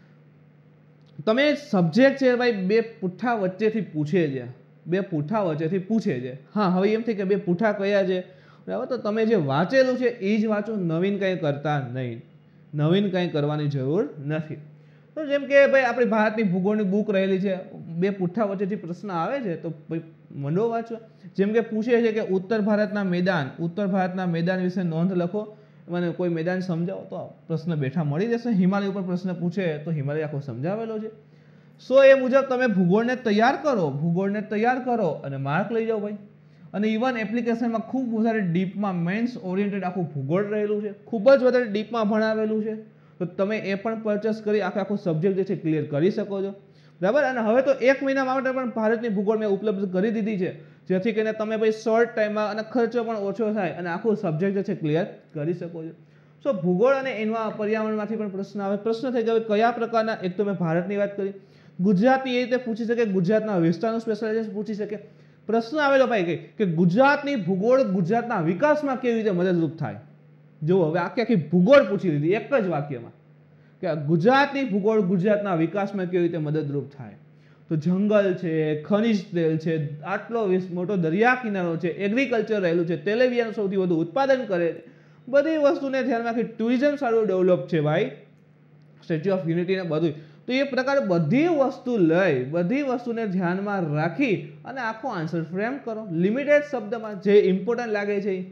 તમે સબ્જેક્ટ છે ભાઈ બે પુઠ્ઠા વચ્ચેથી પૂછે છે, બે પુઠ્ઠા વચ્ચેથી પૂછે છે. હા, હવે એમ થઈ કે બે પુઠ્ઠા કયા છે, બરાબર. તો તમે જે વાંચેલું છે એ જ વાંચો, નવીન કંઈ કરતા નહીં, નવીન કંઈ કરવાની જરૂર નથી. તો જેમ કે ભાઈ આપણી ભારતની ભૂગોળની બુક રહેલી છે, બે પુઠ્ઠા વચ્ચેથી પ્રશ્ન આવે છે તો ભાઈ મંડો વાંચવા. જેમ કે પૂછે છે કે ઉત્તર ભારતના મેદાન, ઉત્તર ભારતના મેદાન વિશે નોંધ લખો, મને કોઈ મેદાન સમજાવો, તો પ્રશ્ન બેઠા મળી જશે. હિમાલય ઉપર પ્રશ્ન પૂછે તો હિમાલય આખો સમજાવેલો છે. સો એ મુજબ તમે ભૂગોળને તૈયાર કરો, ભૂગોળને તૈયાર કરો અને માર્ક લઈ જાઓ ભાઈ. અને ઇવન એપ્લિકેશનમાં ખૂબ વધારે ડીપમાં મેન્સ ઓરિએન્ટેડ આખું ભૂગોળ રહેલું છે, ખૂબ જ વધારે ડીપમાં ભણાવેલું છે. તો તમે એ પણ પરચેસ કરી આખે આખો સબ્જેક્ટ જે છે ક્લિયર કરી શકો છો, બરાબર. અને હવે તો એક મહિના માટે પણ ભારતની ભૂગોળ મેં ઉપલબ્ધ કરી દીધી છે, જેથી કરીને તમે ભાઈ શોર્ટ ટાઈમમાં અને ખર્ચો પણ ઓછો થાય અને આખું સબ્જેક્ટ જે છે ક્લિયર કરી શકો છો. સો ભૂગોળ અને એના પર્યાવરણમાંથી પણ પ્રશ્ન આવે. પ્રશ્ન થઈ ગયો કયા પ્રકારના, એક તો મેં ભારતની વાત કરી, ગુજરાતની એ રીતે પૂછી શકે, ગુજરાતના વિસ્તારનું સ્પેશિયલાઇઝેશન પૂછી શકે. પ્રશ્ન આવેલો ભાઈ કે ગુજરાતની ભૂગોળ ગુજરાતના વિકાસમાં કેવી રીતે મદદરૂપ થાય. જો હવે આખી આખી ભૂગોળ પૂછી લીધી એક જ વાક્યમાં કે ગુજરાતની ભૂગોળ ગુજરાતના વિકાસમાં કેવી રીતે મદદરૂપ થાય. તો જંગલ છે, ખનિજ તેલ છે, આટલો મોટો દરિયા કિનારો છે, એગ્રીકલ્ચર રહેલું છે, તેલેબિયાનું સૌથી વધુ ઉત્પાદન કરે છે, બધી વસ્તુને ધ્યાનમાં રાખી ટુરિઝમ સારું ડેવલપ છે ભાઈ, સ્ટેચ્યુ ઓફ યુનિટી ને બધું. તો એ પ્રકારે બધી વસ્તુ લઈ, બધી વસ્તુને ધ્યાનમાં રાખી અને આખો આન્સર ફ્રેમ કરો લિમિટેડ શબ્દમાં, જે ઇમ્પોર્ટન્ટ લાગે છે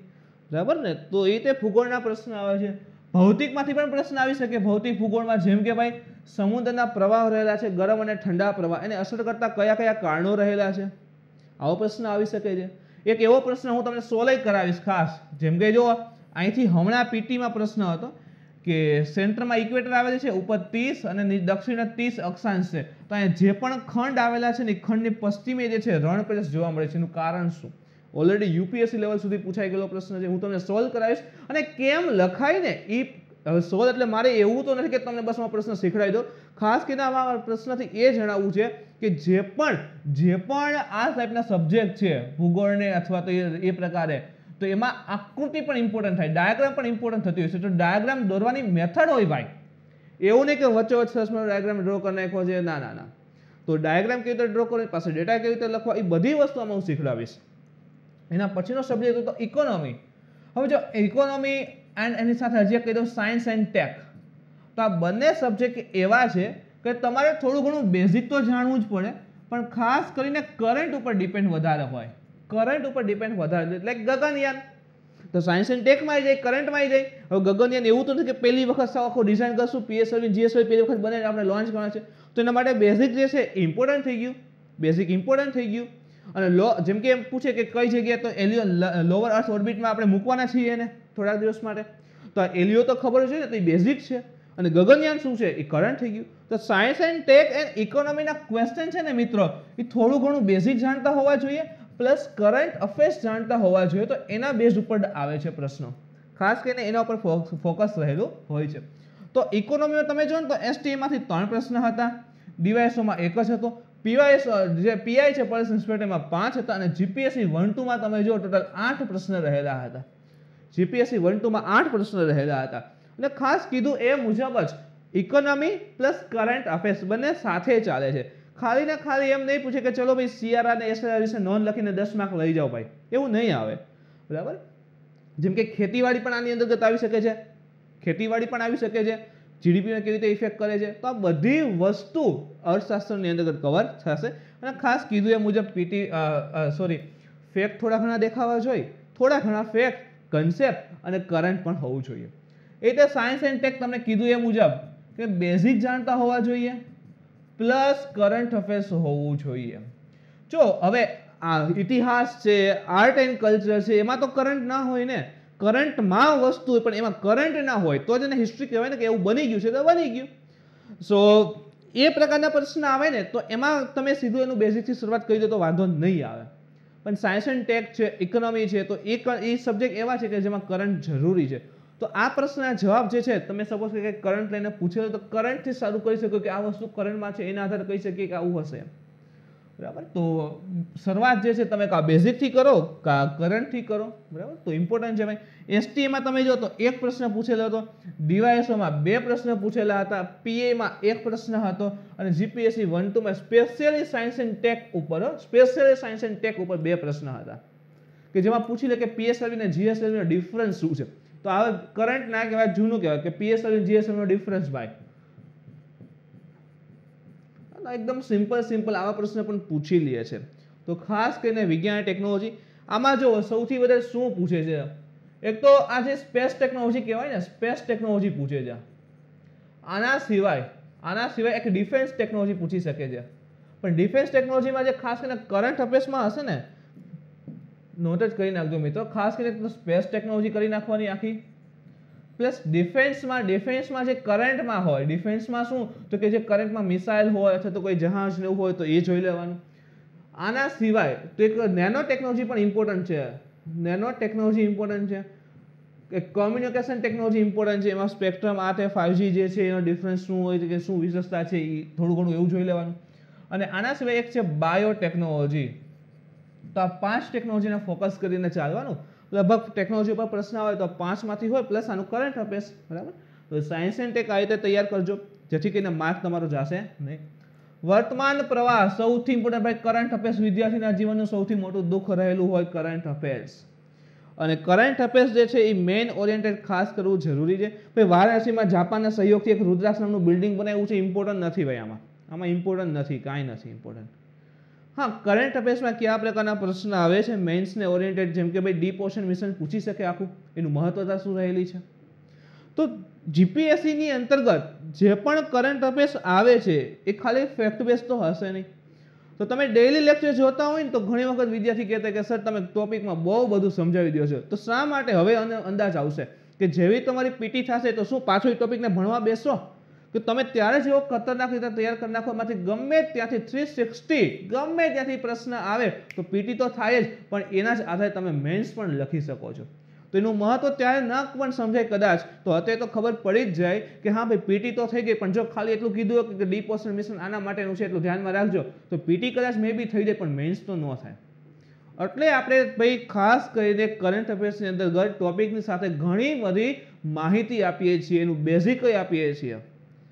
બરાબર ને? તો એ રીતે ભૂગોળના પ્રશ્ન આવે છે. ભૌતિકમાંથી પણ પ્રશ્ન આવી શકે. ભૌતિક ભૂગોળમાં જેમ કે ભાઈ સમુદ્રના પ્રવાહ રહેલા છે, ગરમ અને ઠંડા પ્રવાહ, એને અસર કરતા કયા કયા કારણો રહેલા છે, આવો પ્રશ્ન આવી શકે છે. એક એવો પ્રશ્ન હું તમને સોલ્વ કરાવીશ ખાસ, જેમ કે જો અહીંથી હમણાં પીટીમાં પ્રશ્ન હતો કે સેન્ટરમાં ઇક્વેટર આવેલી છે, ઉપર ત્રીસ અને દક્ષિણે ત્રીસ અક્ષાંશ છે, તો અહીંયા જે પણ ખંડ આવેલા છે ને એ ખંડની પશ્ચિમે જે છે રણપ્રદેશ જોવા મળે છે, એનું કારણ શું? ઓલરેડી યુપીએસસી લેવલ સુધી પૂછાઈ ગયેલો પ્રશ્ન છે, હું તમને સોલ્વ કરાવીશ. અને કેમ લખાય ને એ હવે સોલ્વ એટલે મારે એવું તો નથી કે તમને બસ આ પ્રશ્ન શીખડાવી દો. ખાસ કરીને આવા પ્રશ્નથી એ જણાવવું છે કે જે પણ જે પણ આ ટાઈપના સબ્જેક્ટ છે ભૂગોળને અથવા તો એ પ્રકારે, તો એમાં આકૃતિ પણ ઇમ્પોર્ટન્ટ થાય, ડાયાગ્રામ પણ ઇમ્પોર્ટન્ટ થતી હોય છે. તો ડાયાગ્રામ દોરવાની મેથડ હોય ભાઈ, એવું નહીં કે વચ્ચે વચ્ચે સરસ ડાયાગ્રામ ડ્રો કરી નાખો છે, ના ના ના. તો ડાયાગ્રામ કેવી રીતે ડ્રો કરવો, પાસે ડેટા કેવી રીતે લખવા, એ બધી વસ્તુમાં હું શીખડાવીશ. એના પછીનો સબ્જેક્ટ હતો ઇકોનોમી. હવે જો ઇકોનોમી એન્ડ એની સાથે હજી કહી દઉં સાયન્સ એન્ડ ટેક. તો આ બંને સબ્જેક્ટ એવા છે કે તમારે થોડું ઘણું બેઝિક તો જાણવું જ પડે, પણ ખાસ કરીને કરંટ ઉપર ડિપેન્ડ વધારે હોય. કરંટ ઉપર ડિપેન્ડ વધારે એટલે ગગનયાન. તો સાયન્સ એન્ડ ટેકમાં આવી જાય, કરંટમાં આવી જાય. હવે ગગનયાન એવું તો નથી કે પહેલી વખત આખો ડિઝાઇન કરશું, પીએસએલવી જીએસએલવી પહેલી વખત બને આપણે લોન્ચ કરવાના છે, તો એના માટે બેઝિક જે છે ઇમ્પોર્ટન્ટ થઈ ગયું, બેઝિક ઇમ્પોર્ટન્ટ થઈ ગયું. અને લો જેમ કે એમ પૂછે કે કઈ જગ્યાએ, તો એલિયો લોઅર અર્થ ઓર્બિટમાં આપણે મૂકવાના છીએ એને થોડાક દિવસ માટે, તો આ એલિયો તો ખબર છે ને, તો એ બેઝિક છે. અને ગગનયાન શું છે એ કરંટ થઈ ગયું. તો સાયન્સ એન્ડ ટેક એન્ડ ઇકોનોમીના ક્વેશ્ચન છે ને મિત્રો, એ થોડું ઘણું બેઝિક જાણતા હોવા જોઈએ, પ્લસ કરંટ અફેર્સ જાણતા હોવા જોઈએ. તો એના બેઝ ઉપર આવે છે પ્રશ્નો, ખાસ કરીને એના ઉપર ફોકસ રહેલું હોય છે. તો ઇકોનોમીમાં તમે જો ને તો એસટીએમાંથી ત્રણ પ્રશ્ન હતા, ડીવાયએસઓમાં એક જ હતો, પીવાયએસ જે પીઆઈ છે પોલીસ ઇન્સ્પેક્ટરમાં પાંચ હતા, અને જીપીએસસી વન ટુમાં તમે જો ટોટલ આઠ પ્રશ્ન રહેલા હતા. જીપીએસસી વન ટુમાં આઠ પ્રશ્ન રહેલા હતા. અને ખાસ કીધું એ મુજબ જ ઇકોનોમી પ્લસ કરંટ અફેર્સ બંને સાથે ચાલે છે. ખાલી ને ખાલી એમ નહીં પૂછે કે ચલો ભાઈ સીઆરઆર અને એસઆરઆર વિશે નોંધ લખીને દસ માર્ક લઈ જાઓ ભાઈ, એવું નહીં આવે. બરાબર? જેમ કે ખેતીવાડી પણ આની અંતર્ગત આવી શકે છે, ખેતીવાડી પણ આવી શકે છે, જીડીપીને કેવી રીતે ઇફેક્ટ કરે છે, તો આ બધી વસ્તુ અર્થશાસ્ત્રની અંતર્ગત કવર થશે. અને ખાસ કીધું એ મુજબ પીટી સોરી ફેક્ટ થોડા ઘણા દેખાવા જોઈએ, થોડા ઘણા ફેક્ટ, કન્સેપ્ટ અને કરંટ પણ હોવું જોઈએ. એ રીતે સાયન્સ એન્ડ ટેક તમને કીધું એ મુજબ કે બેઝિક જાણતા હોવા જોઈએ, પ્લસ કરંટ અફેર્સ હોવું જોઈએ. જો હવે આ ઇતિહાસ છે, આર્ટ એન્ડ કલ્ચર છે, એમાં તો કરંટ ના હોય ને, કરંટમાં વસ્તુ હોય પણ એમાં કરંટ ના હોય તો જ એને હિસ્ટ્રી કહેવાય ને, કે એવું બની ગયું છે તો બની ગયું. સો એ પ્રકારના પ્રશ્ન આવે ને તો એમાં તમે સીધું એનું બેઝિકથી શરૂઆત કરી દો તો વાંધો નહીં આવે. પણ સાયન્સ એન્ડ ટેક છે, ઇકોનોમી છે, તો એ એ સબ્જેક્ટ એવા છે કે જેમાં કરંટ જરૂરી છે. તો આ પ્રશ્નના જવાબ જે છે તમે સપોઝ કે કરંટ લઈને પૂછેલો તો કરંટથી સારું કરી શકો કે આ વસ્તુ કરંટમાં છે, એના આધારે કહી શકીએ કે આવું હશે. બરાબર? તો શરૂઆત જે છે તમે કા બેઝિકથી કરો કા કરંટથી કરો. બરાબર? તો ઇમ્પોર્ટન્ટ છે ભાઈ. એસટીએમાં તમે જો તો એક પ્રશ્ન પૂછેલો હતો, ડીવાયએસઓમાં બે પ્રશ્ન પૂછેલા હતા, પીએમાં એક પ્રશ્ન હતો, અને જીપીએસસી વન ટુમાં સ્પેશિયલી સાયન્સ એન્ડ ટેક ઉપર સ્પેશિયલી સાયન્સ એન્ડ ટેક ઉપર બે પ્રશ્ન હતા કે જેમાં પૂછી લે કે પીએસએલવી અને જીએસએલવી નો ડિફરન્સ શું છે. તો આ કરંટ ના કહેવાય, જૂનું કહેવાય કે પીએસએલવી જીએસએલવી નો ડિફરન્સ ભાઈ. એકદમ સિમ્પલ સિમ્પલ આવા પ્રશ્ન પણ પૂછી લે છે. તો ખાસ કરીને વિજ્ઞાન ટેકનોલોજી આમાં જો સૌથી વધારે શું પૂછે છે, એક તો આ જે સ્પેસ ટેકનોલોજી કહેવાય ને, સ્પેસ ટેકનોલોજી પૂછે છે. આના સિવાય આના સિવાય એક ડિફેન્સ ટેકનોલોજી પૂછી શકે છે. પણ ડિફેન્સ ટેકનોલોજીમાં જે ખાસ કરીને કરંટ અફેર્સમાં હશે ને, નોટ જ કરી નાખજો મિત્રો, ખાસ કરીને સ્પેસ ટેકનોલોજી કરી નાખવાની આખી, પ્લસ ડિફેન્સમાં ડિફેન્સમાં જે કરંટમાં હોય, ડિફેન્સમાં શું તો કે જે કરંટમાં મિસાઇલ હોય અથવા તો કોઈ જહાજ ને એવું હોય તો એ જોઈ લેવાનું. આના સિવાય તો એક નેનો ટેકનોલોજી પણ ઇમ્પોર્ટન્ટ છે. નેનો ટેકનોલોજી ઇમ્પોર્ટન્ટ છે, કે કોમ્યુનિકેશન ટેકનોલોજી ઇમ્પોર્ટન્ટ છે. એમાં સ્પેક્ટ્રમ આ તે ફાઇવ જી જે છે એનો ડિફરન્સ શું હોય કે શું વિશેષતા છે એ થોડું ઘણું એવું જોઈ લેવાનું. અને આના સિવાય એક છે બાયોટેકનોલોજી. તો આ પાંચ ટેકનોલોજીને ફોકસ કરીને ચાલવાનું. લગભગ ટેકનોલોજી ઉપર પ્રશ્ન આવે તો પાંચમાંથી હોય પ્લસ આનું કરંટ અફેર્સ. બરાબર? તો સાયન્સ એન્ડ ટેક આ રીતે તૈયાર કરજો જેથી કરીને માર્ક તમારો જશે નહીં. વર્તમાન પ્રવાહ સૌથી ઇમ્પોર્ટન્ટ ભાઈ, કરંટ અફેર્સ વિદ્યાર્થીના જીવનનું સૌથી મોટું દુઃખ રહેલું હોય કરંટ અફેર્સ. અને કરંટ અફેર્સ જે છે એ મેઇન ઓરિએન્ટેડ ખાસ કરવું જરૂરી છે. ભાઈ વારાણસીમાં જાપાનના સહયોગથી એક રુદ્રાક્ષ નામનું બિલ્ડિંગ બનાવ્યું છે, ઇમ્પોર્ટન્ટ નથી ભાઈ. આમાં આમાં ઇમ્પોર્ટન્ટ નથી, કાંઈ નથી ઇમ્પોર્ટન્ટ. हाँ, करंट अफेर्सમાં કયા પ્રકારના પ્રશ્ન આવે છે મેઇન્સને ઓરિએન્ટેડ, જેમ કે ભાઈ ડીપ ઓશન મિશન પૂછી શકે આખું, એનું મહત્વતા શું રહેલી છે. તો જીપીએસસી ની અંતર્ગત જે પણ કરંટ અફેર્સ આવે છે એ ખાલી ફેક્ટ બેઝ તો હશે નહીં. તો તમે ડેઇલી લેક્ચર જોતા હોય ને તો ઘણી વખત વિદ્યાર્થી કહેતા કે સર તમે ટોપિકમાં બહુ બધું સમજાવી દો છો. તો શા માટે હવે અંદાજ આવશે કે જેવી તમારી પીટી થશે તો શું પાછો એ ટોપિકને ભણવા બેસો કે તમે ત્યારે જેવો ખતરનાક રીતે તૈયાર કરી નાખો, એમાંથી ગમે ત્યાંથી થ્રી સિક્સટી ગમે ત્યાંથી પ્રશ્ન આવે તો પીટી તો થાય જ, પણ એના જ આધારે તમે મેન્સ પણ લખી શકો છો. તો એનું મહત્વ ત્યારે ન પણ સમજાય કદાચ, તો અત્યારે તો ખબર પડી જ જાય કે હા ભાઈ પીટી તો થઈ ગઈ, પણ જો ખાલી એટલું કીધું કે ડીપ ઓશન મિશન આના માટેનું છે એટલું ધ્યાનમાં રાખજો, તો પીટી કદાચ મે બી થઈ જાય પણ મેન્સ તો ન થાય. એટલે આપણે ભાઈ ખાસ કરીને કરંટ અફેર્સની અંતર્ગત ટોપિકની સાથે ઘણી બધી માહિતી આપીએ છીએ, એનું બેઝિક આપીએ છીએ.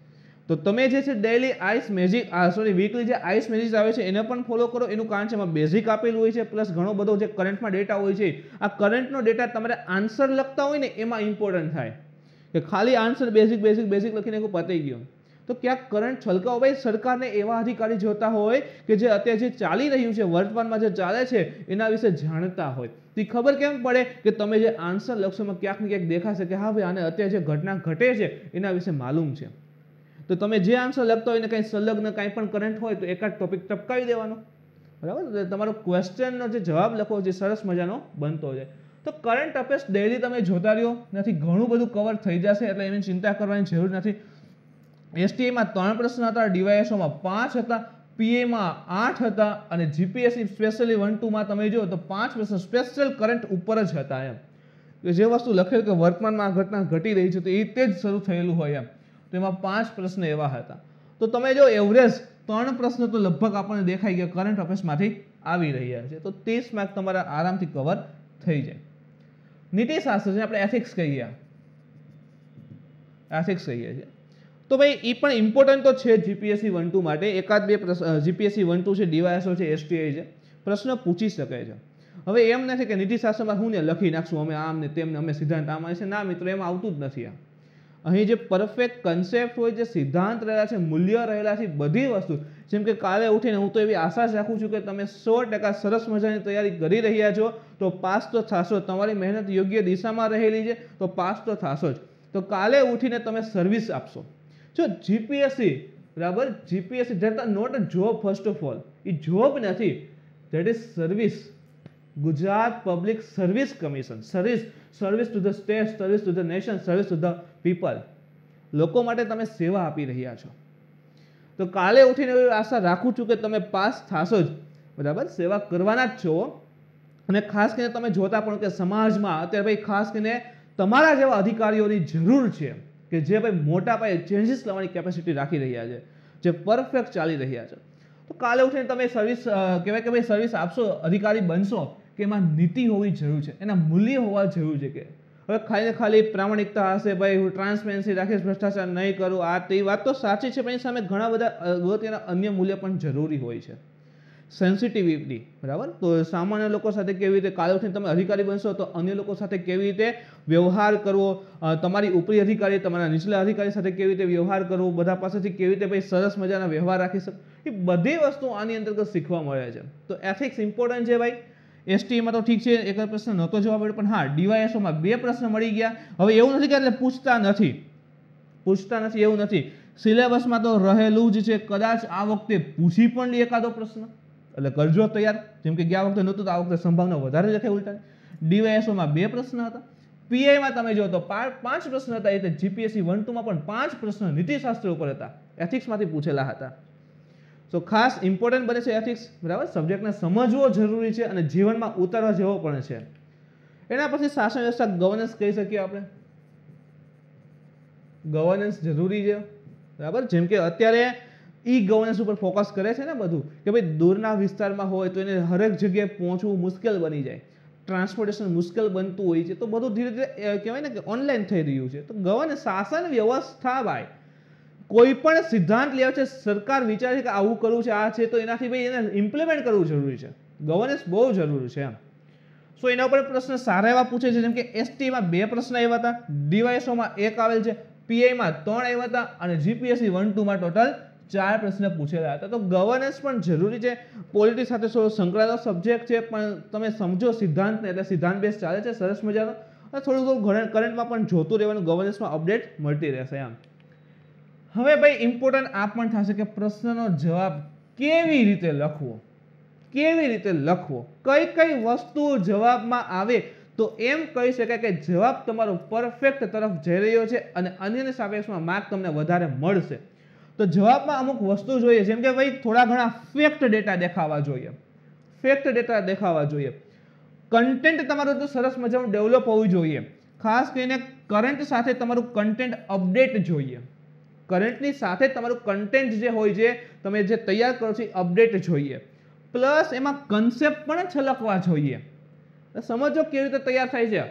તો તમે જે છે daily ICE Magic sorry weekly જે આઈસ મેજિક આવે છે એને પણ ફોલો કરો. એનું કારણ છે એમાં બેઝિક આપેલું હોય છે, પ્લસ ઘણો બધો જે કરંટમાં ડેટા હોય છે, આ કરંટનો ડેટા તમારે આન્સર લખતા હોય ને એમાં ઇમ્પોર્ટન્ટ થાય કે ખાલી આન્સર બેઝિક બેઝિક બેઝિક લખીને કોઈ પતી ગયો તો ક્યાંક કરંટ છલકાવો. ભાઈ સરકારને એવા અધિકારી જોતા હોય કે જે અત્યારે જે ચાલી રહ્યું છે, વર્તમાનમાં જે ચાલે છે એના વિશે જાણતા હોય. તો ખબર કેમ પડે કે તમે જે આન્સર લખશો એમાં ક્યાંક ને ક્યાંક દેખાશે કે હા ભાઈ આને અત્યારે જે ઘટના ઘટે છે એના વિશે માલુમ છે. તો તમે જે આન્સર લખતા હોય ને કંઈ સંલગ્ન કાંઈ પણ કરંટ હોય તો એકાદ ટોપિક ટપકાવી દેવાનો, બરાબર. તમારો ક્વેશ્ચનનો જે જવાબ લખો જે સરસ મજાનો બનતો જાય. તો કરંટ અફેર્સ ડેઇલી તમે જોતા રહ્યો નથી, ઘણું બધું કવર થઈ જશે એટલે એની ચિંતા કરવાની જરૂર નથી. એસટીઆઈમાં ત્રણ પ્રશ્ન હતા, ડીવાયએસઓમાં પાંચ હતા, પીએમાં આઠ હતા અને જીપીએસસી સ્પેશિયલી વન ટુમાં તમે જો તો પાંચ પ્રશ્ન સ્પેશિયલ કરંટ ઉપર જ હતા. એમ જે વસ્તુ લખેલ કે વર્તમાનમાં આ ઘટના ઘટી રહી છે તો એ તે જ શરૂ થયેલું હોય એમ, તો એમાં પાંચ પ્રશ્ન એવા હતા. તો તમે જો એવરેજ ત્રણ પ્રશ્ન તો લગભગ આપણને દેખાઈ ગયા કરંટ અફેર્સમાંથી આવી રહ્યા છે, તો ત્રીસ માર્ક તમારા આરામથી કવર થઈ જાય. નીતિશાસ્ત્ર જે આપણે એથિક્સ કહીએ એથિક્સ કહીએ છીએ, તો ભાઈ એ પણ ઇમ્પોર્ટન્ટ તો છે જીપીએસસી વન ટુ માટે. એકાદ બે જીપીએસસી વન ટુ છે, ડીવાયએસઓ છે, એસટીઆઈ છે, પ્રશ્ન પૂછી શકે છે. હવે એમ નથી કે નીતિશાસ્ત્રમાં હું ને લખી નાખશું અમે આમ ને તેમને અમે સિદ્ધાંત આમ છે, ના મિત્રો એમાં આવતું જ નથી. આ અહીં જે પરફેક્ટ કન્સેપ્ટ હોય, જે સિદ્ધાંત રહેલા છે, મૂલ્ય રહેલા છે, બધી વસ્તુ, જેમ કે કાલે ઉઠીને હું તો એવી આશા જ રાખું છું કે તમે સો ટકા સરસ મજાની તૈયારી કરી રહ્યા છો તો પાસ તો થશો. તમારી મહેનત યોગ્ય દિશામાં રહેલી છે તો પાસ તો થશો જ. તો કાલે ઉઠીને તમે સર્વિસ આપશો. જો જીપીએસસી બરાબર, GPSC that are not a job. First of all એ જોબ નથી, that is service. Gujarat public service commission, service service to the state, service to the nation, service to the people. લોકો માટે તમે સેવા આપી રહ્યા છો. તો કાલે ઉઠીને એવી આશા રાખું છું કે તમે પાસ થશો જ, બરાબર, સેવા કરવાના જ છો. અને ખાસ કરીને તમે જોતા પણ કે સમાજમાં અત્યારે ભાઈ ખાસ કરીને તમારા જેવા અધિકારીઓની જરૂર છે કે જે ભાઈ મોટા પાયે ચેન્જીસ લાવવાની કેપેસિટી રાખી રહ્યા છે, જે પરફેક્ટ ચાલી રહ્યા છે. તો કાલે ઉઠીને તમે સર્વિસ કહેવાય કે ભાઈ સર્વિસ આપશો, અધિકારી બનશો, કે એમાં નીતિ હોવી જરૂર છે, એના મૂલ્ય હોવા જરૂર છે. કે હવે ખાલી ખાલી પ્રામાણિકતા હશે, ભાઈ હું ટ્રાન્સપેરન્સી રાખીશ, ભ્રષ્ટાચાર નહીં કરું, આ તે વાત તો સાચી છે, પણ એની સામે ઘણા બધા અગત્યના અન્ય મૂલ્ય પણ જરૂરી હોય છે. સેન્સિટિવિટી, બરાબર. તો સામાન્ય લોકો સાથે કેવી રીતે કાલે ઉઠીને તમે અધિકારી બનશો તો અન્ય લોકો સાથે કેવી રીતે વ્યવહાર કરવો, તમારી ઉપરી અધિકારી તમારા નીચલા અધિકારી સાથે કેવી રીતે વ્યવહાર કરવો, બધા પાસેથી કેવી રીતે ભાઈ સરસ મજાના વ્યવહાર રાખી શકો, એ બધી વસ્તુ આની અંતર્ગત શીખવા મળે છે. તો એથિક્સ ઇમ્પોર્ટન્ટ છે ભાઈ. એસટીમાં તો ઠીક છે, એક પ્રશ્ન નહોતો જવાબ મળ્યો, પણ હા ડીવાયએસઓમાં બે પ્રશ્ન મળી ગયા. હવે એવું નથી કે એટલે પૂછતા નથી, પૂછતા નથી એવું નથી, સિલેબસમાં તો રહેલું જ છે. કદાચ આ વખતે પૂછી પણ લે એકાદો પ્રશ્ન, એટલે કરજો તૈયાર. જેમ કે ગયા વખતે નહોતું તો આ વખતે સંભાવના વધારે લખાય ઉલટા. ડીવાયએસઓમાં બે પ્રશ્ન હતા, પીઆઈમાં તમે જો તો પાંચ પ્રશ્ન હતા. એટલે જીપીએસસી વન ટુમાં પણ પાંચ પ્રશ્ન નીતિશાસ્ત્ર ઉપર હતા, એથિક્સમાંથી પૂછેલા હતા. તો ખાસ ઇમ્પોર્ટન્ટ બને છે એથિક્સ, બરાબર. સબ્જેક્ટને સમજવો જરૂરી છે અને જીવનમાં ઉતારવા જેવો પણ છે. એના પછી શાસન વ્યવસ્થા, ગવર્નન્સ કહી શકીએ આપણે. ગવર્નન્સ જરૂરી છે, બરાબર. જેમ કે અત્યારે ઈ ગવર્નન્સ ઉપર ફોકસ કરે છે ને બધું, કે ભાઈ દૂરના વિસ્તારમાં હોય તો એને હરેક જગ્યાએ પહોંચવું મુશ્કેલ બની જાય, ટ્રાન્સપોર્ટેશન મુશ્કેલ બનતું હોય છે. તો બધું ધીરે ધીરે કહેવાય ને કે ઓનલાઈન થઈ રહ્યું છે. તો ગવર્નન્સ, શાસન વ્યવસ્થા ભાઈ, કોઈ પણ સિદ્ધાંત લેવા છે, સરકાર વિચારે છે કે આવું કરવું છે, આ છે, તો એનાથી ભાઈ એને ઇમ્પ્લિમેન્ટ કરવું જરૂરી છે. ગવર્નન્સ બહુ જરૂરી છે એમ. સો એના ઉપર પ્રશ્ન સારા એવા પૂછે છે. જેમ કે એસટીમાં બે પ્રશ્ન આવ્યા હતા, ડીવાયએસઓમાં એક આવેલ છે, પીઆઈમાં ત્રણ આવ્યા હતા અને જીપીએસસી વન ટુમાં ટોટલ ચાર પ્રશ્ન પૂછેલા હતા. તો ગવર્નન્સ પણ જરૂરી છે, પોલિટિક્સ સાથે થોડો સંકળાયેલો સબ્જેક્ટ છે, પણ તમે સમજો સિદ્ધાંતને, એટલે સિદ્ધાંત બેઝ ચાલે છે સરસ મજાનો. અને થોડું થોડું કરંટમાં પણ જોતું રહેવાનું, ગવર્નન્સમાં અપડેટ મળતી રહેશે એમ. હવે ભાઈ ઇમ્પોર્ટન્ટ આ પણ થશે કે પ્રશ્નનો જવાબ કેવી રીતે લખવો, કેવી રીતે લખવો, કઈ કઈ વસ્તુ જવાબમાં આવે તો એમ કહી શકાય કે જવાબ તમારો પરફેક્ટ તરફ જઈ રહ્યો છે અને અન્યની સાપેક્ષમાં માર્ક તમને વધારે મળશે. તો જવાબમાં અમુક વસ્તુ જોઈએ, જેમ કે ભાઈ થોડા ઘણા ફેક્ટ ડેટા દેખાવા જોઈએ, ફેક્ટ ડેટા દેખાવા જોઈએ. કન્ટેન્ટ તમારું તો સરસ મજાનું ડેવલપ હોવું જોઈએ, ખાસ કરીને કરંટ સાથે તમારું કન્ટેન્ટ અપડેટ જોઈએ. કરંટની સાથે તમારું કન્ટેન્ટ જે હોય છે, તમે જે તૈયાર કરો છો એ અપડેટ જોઈએ. પ્લસ એમાં કન્સેપ્ટ પણ છલકવા જોઈએ. સમજો કેવી રીતે તૈયાર થાય છે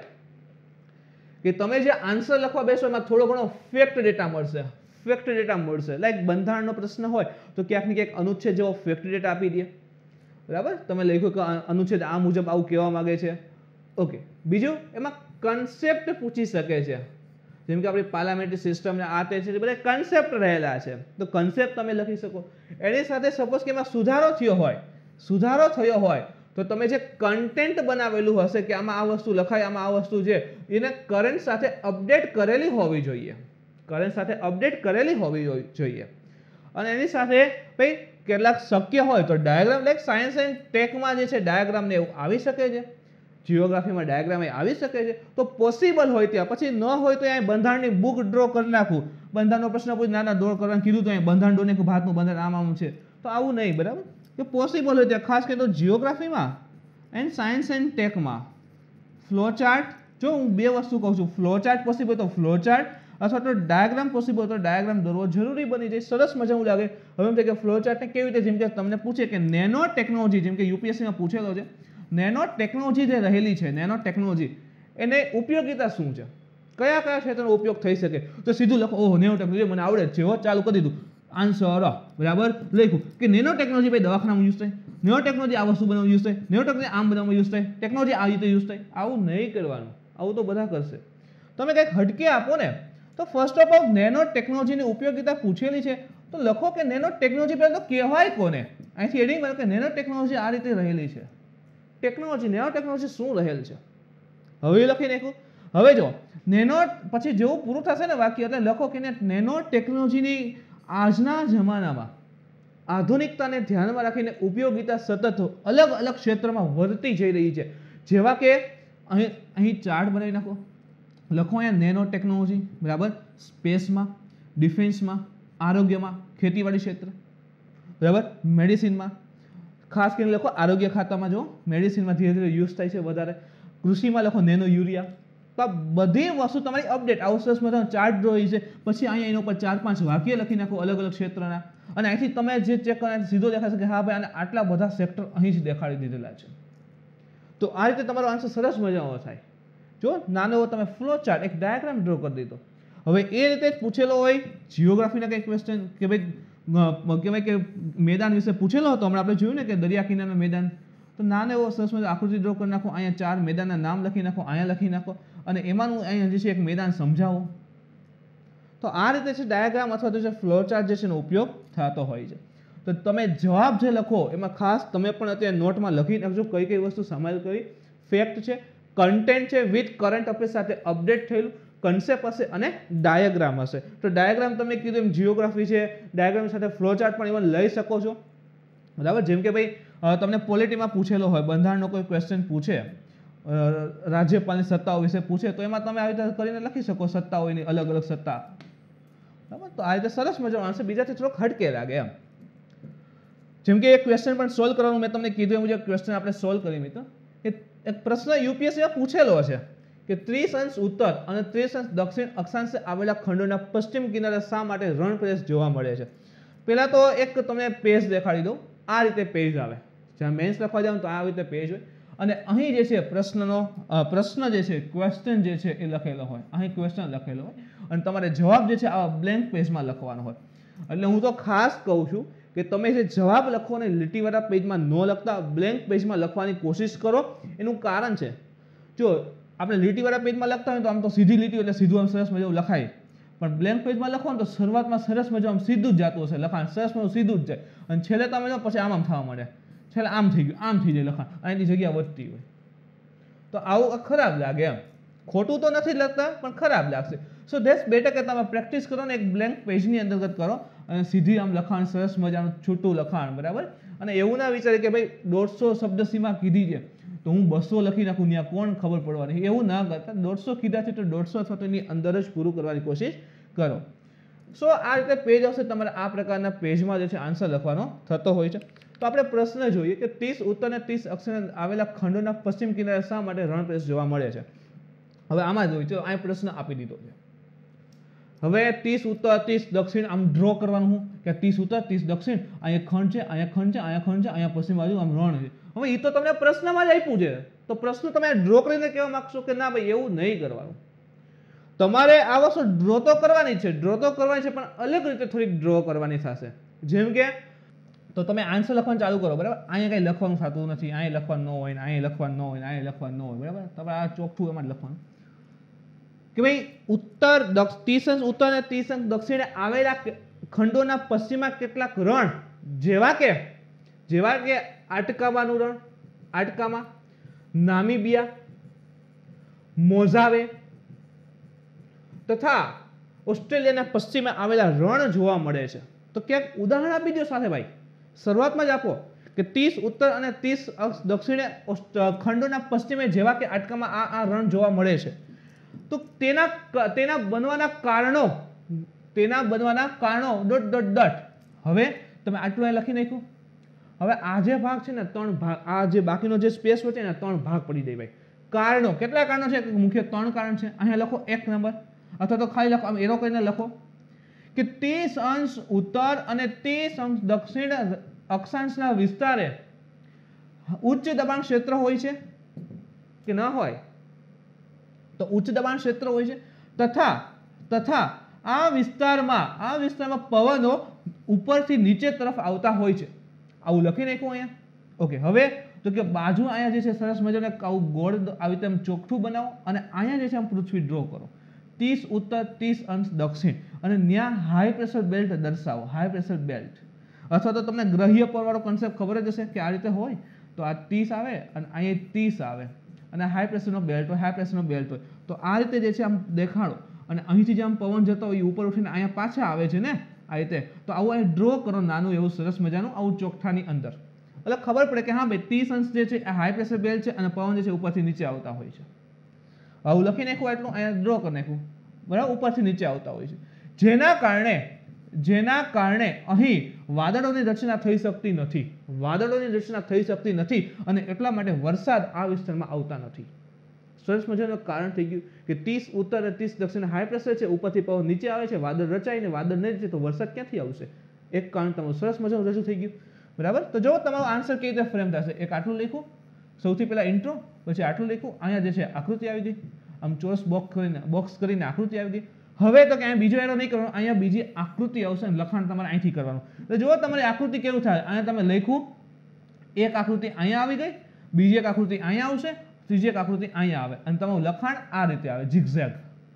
કે તમે જે આન્સર લખવા બેસો એમાં થોડો ઘણો ફેક્ટ ડેટા મળશે, ફેક્ટ ડેટા મળશે. લાઈક બંધારણનો પ્રશ્ન હોય તો ક્યાંક ને ક્યાંક અનુચ્છેદ જેવો ફેક્ટ ડેટા આપી દે, બરાબર. તમે લખ્યું કે અનુચ્છેદ આ મુજબ આવું કહેવા માંગે છે, ઓકે. બીજું એમાં કન્સેપ્ટ પૂછી શકે છે, જેમ કે આપણી પાર્લામેન્ટરી સિસ્ટમ ને આ તે છે, બધા કન્સેપ્ટ રહેલા છે, તો કન્સેપ્ટ તમે લખી શકો. એની સાથે સપોઝ કે એમાં સુધારો થયો હોય, સુધારો થયો હોય તો તમે જે કન્ટેન્ટ બનાવેલું હશે કે આમાં આ વસ્તુ લખાય, આમાં આ વસ્તુ છે, એને કરંટ સાથે અપડેટ કરેલી હોવી જોઈએ, કરંટ સાથે અપડેટ કરેલી હોવી જોઈએ. અને એની સાથે ભાઈ કેટલાક શક્ય હોય તો ડાયાગ્રામ, લાઈક સાયન્સ એન્ડ ટેકમાં જે છે ડાયાગ્રામ ને એવું આવી શકે છે, જીઓગ્રાફીમાં ડાયાગ્રામ એ આવી શકે છે. તો પોસિબલ હોય ત્યાં, પછી ન હોય તો અહીંયા બંધારણની બુક ડ્રો કરી નાખું, બંધારણનો પ્રશ્ન પૂછ નાના ડ્રો કરવાનું કીધું તો અહીંયા બંધારણ ડોને ભાતનું બંધારણ આમ આમ છે, તો આવું નહીં, બરાબર. કે પોસિબલ હોય ત્યાં, ખાસ કરીને તો જીઓગ્રાફીમાં એન્ડ સાયન્સ એન્ડ ટેકમાં ફ્લો ચાર્ટ, જો હું બે વસ્તુ કહું છું, ફ્લો ચાર્ટ પોસિબલ તો ફ્લો ચાર્ટ, અથવા તો ડાયાગ્રામ પોસિબલ તો ડાયાગ્રામ દોરવો જરૂરી બની જાય. સરસ મજાનું લાગે. હવે એમ થાય કે ફ્લો ચાર્ટને કેવી રીતે, જેમ કે તમને પૂછે કે નેનો ટેકનોલોજી, જેમ કે યુપીએસસીમાં પૂછેલો છે, નેનો ટેકનોલોજી જે રહેલી છે, નેનો ટેકનોલોજી એને ઉપયોગિતા શું છે, કયા કયા ક્ષેત્રનો ઉપયોગ થઈ શકે, તો સીધું લખો ઓહ નેનો ટેકનોલોજી મને આવડે છે, ચાલુ કરી દીધું આન્સર, બરાબર. લખ્યું કે નેનો ટેકનોલોજી ભાઈ દવાખાનામાં યુઝ થાય, નેનો ટેકનોલોજી આ વસ્તુ બનાવવા યુઝ થાય, નેનો ટેકનોલોજી આમ બનાવવામાં યુઝ થાય, ટેકનોલોજી આ રીતે યુઝ થાય. આવું નહીં કરવાનું, આવું તો બધા કરશે. તમે કંઈક હટકે આપો ને, તો ફર્સ્ટ ઓફ ઓલ નેનો ટેકનોલોજીની ઉપયોગિતા પૂછેલી છે તો લખો કે નેનો ટેકનોલોજી પહેલાં તો કહેવાય કોને, અહીંથી એડિંગ કરો કે નેનો ટેકનોલોજી આ રીતે રહેલી છે, ટેકનોલોજી, નેનો ટેકનોલોજી શું રહેલ છે, હવે લખી નાખ્યું. હવે જો નેનો પછી જેવું પૂરું થશે ને વાક્ય એટલે લખો કે નેનો ટેકનોલોજીની આજના જમાનામાં આધુનિકતાને ધ્યાનમાં રાખીને ઉપયોગિતા સતત અલગ અલગ ક્ષેત્રમાં વધતી જઈ રહી છે. જેવા કે અહીં અહીં ચાર્ટ બનાવી નાખો, લખો અહીંયા નેનો ટેકનોલોજી, બરાબર. સ્પેસમાં, ડિફેન્સમાં, આરોગ્યમાં, ખેતીવાડી ક્ષેત્ર, બરાબર, મેડિસિનમાં, ખાસ કરીને લખો આરોગ્ય ખાતામાં જો મેડિસિનમાં ધીરે ધીરે યુઝ થાય છે વધારે, કૃષિમાં લખો નેનો યુરિયા. તો આ બધી વસ્તુ તમારી અપડેટ આવું સરસ મજાનો ચાર્ટ ડ્રોઈ છે. પછી અહીંયા એના ઉપર ચાર પાંચ વાક્ય લખી નાખો અલગ અલગ ક્ષેત્રના, અને અહીંથી તમે જે ચેક કરો સીધો દેખાશે કે હા ભાઈ આને આટલા બધા સેક્ટર અહીં જ દેખાડી દીધેલા છે. તો આ રીતે તમારો આન્સર સરસ મજાનો થાય. જો નાનો એવો તમે ફ્લો ચાર્ટ, એક ડાયાગ્રામ ડ્રો કરી દીધો. હવે એ રીતે જ પૂછેલો હોય જીઓગ્રાફીના કંઈક ક્વેશ્ચન કે ભાઈ કહેવાય કે મેદાન વિશે પૂછેલો હતો, હમણાં આપણે જોયું ને કે દરિયા કિનારાનું મેદાન, તો નાનો એવો સરસ મજાનો આકૃતિ ડ્રો કરી નાખો, અહીંયા ચાર મેદાનના નામ લખી નાખો, અહીંયા લખી નાખો, અને એમાંનું અહીંયા જે છે એક મેદાન સમજાવો. તો આ રીતે છે ડાયાગ્રામ અથવા તો જે ફ્લો ચાર્ટ જે છે એનો ઉપયોગ થતો હોય છે. તો તમે જવાબ જે લખો એમાં ખાસ તમે પણ અત્યારે નોટમાં લખી નાખજો કઈ કઈ વસ્તુ સામેલ કરી. ફેક્ટ છે, કન્ટેન્ટ છે વિથ કરંટ અફેર્સ સાથે અપડેટ થયેલું, કન્સેપ્ટ હશે અને ડાયાગ્રામ હશે. તો ડાયાગ્રામ તમે કીધું એમ જીઓગ્રાફી છે, ડાયાગ્રામ સાથે ફ્લો ચાર્ટ પણ ઇવન લઈ શકો છો, બરાબર. જેમ કે ભાઈ તમને પોલિટીમાં પૂછેલો હોય, બંધારણનો કોઈ ક્વેશ્ચન પૂછે, રાજ્યપાલની સત્તાઓ વિશે પૂછે, તો એમાં તમે આવી રીતે કરીને લખી શકો સત્તાઓની અલગ અલગ સત્તા, બરાબર. તો આ રીતે સરસ મજાનો આન્સર બીજાથી થોડોક હટકે લાગે એમ. જેમ કે એક ક્વેશ્ચન પણ સોલ્વ કરવાનું મેં તમને કીધું એ મુજબ ક્વેશ્ચન આપણે સોલ્વ કરી મિત્રો. કે એક પ્રશ્ન યુપીએસસીમાં પૂછેલો છે કે ત્રીસ અંશ ઉત્તર અને ત્રીસ અંશ દક્ષિણ અક્ષાંશે આવેલા ખંડોના પશ્ચિમ કિનારે શા માટે રણ પ્રદેશ જોવા મળે છે. પહેલા તો એક તમને પેજ દેખાડી દઉં, આ રીતે પેજ આવે, જ્યાં મેન્સ લખવા જાવ તો આ રીતે પેજ હોય, અને અહીં જે છે પ્રશ્નનો પ્રશ્ન જે છે ક્વેશ્ચન જે છે એ લખેલો હોય, અહીં ક્વેશ્ચન લખેલો હોય, અને તમારે જવાબ જે છે આવા બ્લેન્ક પેજમાં લખવાનો હોય. એટલે હું તો ખાસ કહું છું કે તમે જે જવાબ લખો ને લીટીવાળા પેજમાં ન લખતા બ્લેન્ક પેજમાં લખવાની કોશિશ કરો. એનું કારણ છે, જો આપણે લીટીવાળા પેજમાં લખતા હોય તો આમ તો સીધી લીટી એટલે સીધું આમ સરસ મજાનું લખાય, પણ બ્લેન્ક પેજમાં લખો ને તો શરૂઆતમાં સરસ મજાનું સીધું જ જતું હશે લખાણ, સરસ મજાનું સીધું જ જાય, અને છેલ્લે તમે જો પછી આમ આમ થવા માંડે, છેલ્લે આમ થઈ ગયું, આમ થઈ જાય લખાણ, અહીંની જગ્યા વધતી હોય, તો આવું ખરાબ લાગે એમ. ખોટું તો નથી લખતા પણ ખરાબ લાગશે. સો ધેટ્સ બેટર કે તમે પ્રેક્ટિસ કરો ને એક બ્લેન્ક પેજની અંતર્ગત કરો અને સીધી આમ લખાણ, સરસ મજાનું છૂટું લખાણ, બરાબર. અને એવું ના વિચારે કે ભાઈ દોઢસો શબ્દ સીમા કીધી છે તો હું બસો લખી નાખું, ત્યાં કોણ ખબર પડવાની, એવું ના કરતા. દોઢસો કીધા છે તો દોઢસો અથવા તો એની અંદર જ પૂરું કરવાની કોશિશ કરો. સો આ રીતે પેજ આવશે, તમારે આ પ્રકારના પેજમાં જે છે આન્સર લખવાનો થતો હોય છે. તો આપણે પ્રશ્ન જોઈએ કે ત્રીસ ઉત્તર અને ત્રીસ દક્ષિણ આવેલા ખંડોના પશ્ચિમ કિનારે શા માટે રણપ્રદેશ જોવા મળે છે. હવે આમાં જોઈએ તો આ પ્રશ્ન આપી દીધો છે. હવે ત્રીસ ઉત્તર ત્રીસ દક્ષિણ આમ ડ્રો કરવાનું હું કે ત્રીસ ઉત્તર ત્રીસ દક્ષિણ, અહીંયા ખંડ છે, અહીંયા ખંડ છે, અહીંયા ખંડ છે, અહીંયા પશ્ચિમ બાજુ આમ રણ છે. હવે એ તો તમને પ્રશ્નમાં જ આપ્યું છે, તો પ્રશ્ન તમે ડ્રો કરીને કહેવા માંગશો કે ના ભાઈ એવું નહીં કરવાનું. તમારે આ વસ્તુ ડ્રો તો કરવાની છે, ડ્રો તો કરવાની છે, પણ અલગ રીતે થોડીક ડ્રો કરવાની થશે. જેમ કે તો તમે આન્સર લખવાનું ચાલુ કરો, બરાબર. અહીંયા કંઈ લખવાનું થતું નથી, અહીંયા લખવાનું ન હોય, અહીંયા લખવાનું ન હોય, અહીંયા લખવાનું ન હોય, બરાબર. તમે આ ચોખ્ઠું એમાં જ લખવાનું કે ભાઈ ઉત્તર ત્રીસ અંશ ઉત્તર અને ત્રીસ અંશ દક્ષિણે આવેલા ખંડોના પશ્ચિમમાં કેટલાક રણ જેવા કે જેવા કે આટકામાનું રણ, આટકામા, નામીબિયા, મોઝાવે તથા ઓસ્ટ્રેલિયાના પશ્ચિમે આવેલા રણ જોવા મળે છે. તો ક્યાંક ઉદાહરણ આપી દો સાથે ભાઈ, શરૂઆતમાં જ આપો કે ત્રીસ ઉત્તર અને ત્રીસ દક્ષિણે ખંડોના પશ્ચિમે જેવા કે આટકામાં આ આ રણ જોવા મળે છે. તો તેના તેના બનવાના કારણો તેના બનવાના કારણો ડોટ ડોટ ડોટ. હવે તમે આટલું લખી નાખ્યું. હવે આ જે ભાગ છે ને ત્રણ ભાગ, આ જે બાકીનો જે સ્પેસ હોય છે ને ત્રણ ભાગ પડી દે ભાઈ. કારણો કેટલા કારણો છે? મુખ્ય ત્રણ કારણ છે. અહીંયા લખો એક નંબર, અથવા તો ખાલી લખો, આમ એરો કરીને લખો કે ત્રીસ અંશ ઉત્તર અને ત્રીસ અંશ દક્ષિણ અક્ષાંશના વિસ્તારે ઉચ્ચ દબાણ ક્ષેત્ર હોય છે કે ન હોય? તો ઉચ્ચ દબાણ ક્ષેત્ર હોય છે, તથા તથા આ વિસ્તારમાં આ વિસ્તારમાં પવનો ઉપરથી નીચે તરફ આવતા હોય છે. આવું લખી નાખ્યું અહીંયા. ઓકે, હવે તો કે બાજુ અહીંયા જે છે સરસ મજાને આવું ગોળ આવી રીતે ચોખ્ઠું બનાવો અને અહીંયા જે છે આમ પૃથ્વી ડ્રો કરો. ત્રીસ ઉત્તર ત્રીસ અંશ દક્ષિણ અને ત્યાં હાઈ પ્રેશર બેલ્ટ દર્શાવો. હાઈ પ્રેશર બેલ્ટ અથવા તો તમને ગ્રહ્ય પરવાળો કોન્સેપ્ટ ખબર જ હશે કે આ રીતે હોય. તો આ ત્રીસ આવે અને અહીંયા ત્રીસ આવે અને હાઈ પ્રેશરનો બેલ્ટ હોય, હાઈ પ્રેશરનો બેલ્ટ હોય. તો આ રીતે જે છે આમ દેખાડો અને અહીંથી જે આમ પવન જતો હોય ઉપર ઉઠીને અહીંયા પાછા આવે છે ને આ રીતે. તો આવું અહીં ડ્રો કરો નાનું એવું સરસ મજાનું આવું ચોખ્ઠાની અંદર, એટલે ખબર પડે કે હા ભાઈ ત્રીસ અંશ જે છે આ હાઈ પ્રેશર બેલ્ટ છે અને પવન જે છે ઉપરથી નીચે આવતા હોય છે. આવું લખી નાખવું, એટલું અહીંયા ડ્રો કરી નાખવું, બરાબર. ઉપરથી નીચે આવતા હોય છે, જેના કારણે જેના કારણે અહીં વાદળોની રચના થઈ શકતી નથી. વાદળોની રચના થઈ શકતી નથી અને એટલા માટે વરસાદ આ વિસ્તારમાં આવતા નથી. સરસ મજાનું કારણ થઈ ગયું કે ત્રીસ ઉત્તર અને ત્રીસ દક્ષિણ હાઈ પ્રેશર છે, ઉપરથી પવન નીચે આવે છે, વાદળ રચાય ને વાદળ નહીં રચે તો વરસાદ ક્યાંથી આવશે? એક કારણ તમારું સરસ મજાનું રજૂ થઈ ગયું, બરાબર. તો જો તમારો આન્સર કેવી રીતે ફ્રેમ થશે, એક આટલું લખ્યું, સૌથી પહેલા ઇન્ટ્રો, પછી આટલું લખ્યું, અહીંયા જે છે આકૃતિ આવી ગઈ, આમ ચોરસ બોક્સ કરીને બોક્સ કરીને આકૃતિ આવી ગઈ. હવે તો કે અહીંયા બીજો એરો નહીં કરવાનો, અહીંયા બીજી આકૃતિ આવશે અને લખાણ તમારે અહીંથી કરવાનું. તો જુઓ તમારી આકૃતિ કેવું થાય, અહીંયા તમે લખ્યું, એક આકૃતિ અહીંયા આવી ગઈ, બીજી એક આકૃતિ અહીંયા આવશે, ત્રીજી એક આકૃતિ અહીંયા આવે અને તમારું લખાણ આ રીતે આવે ઝિગઝેગ.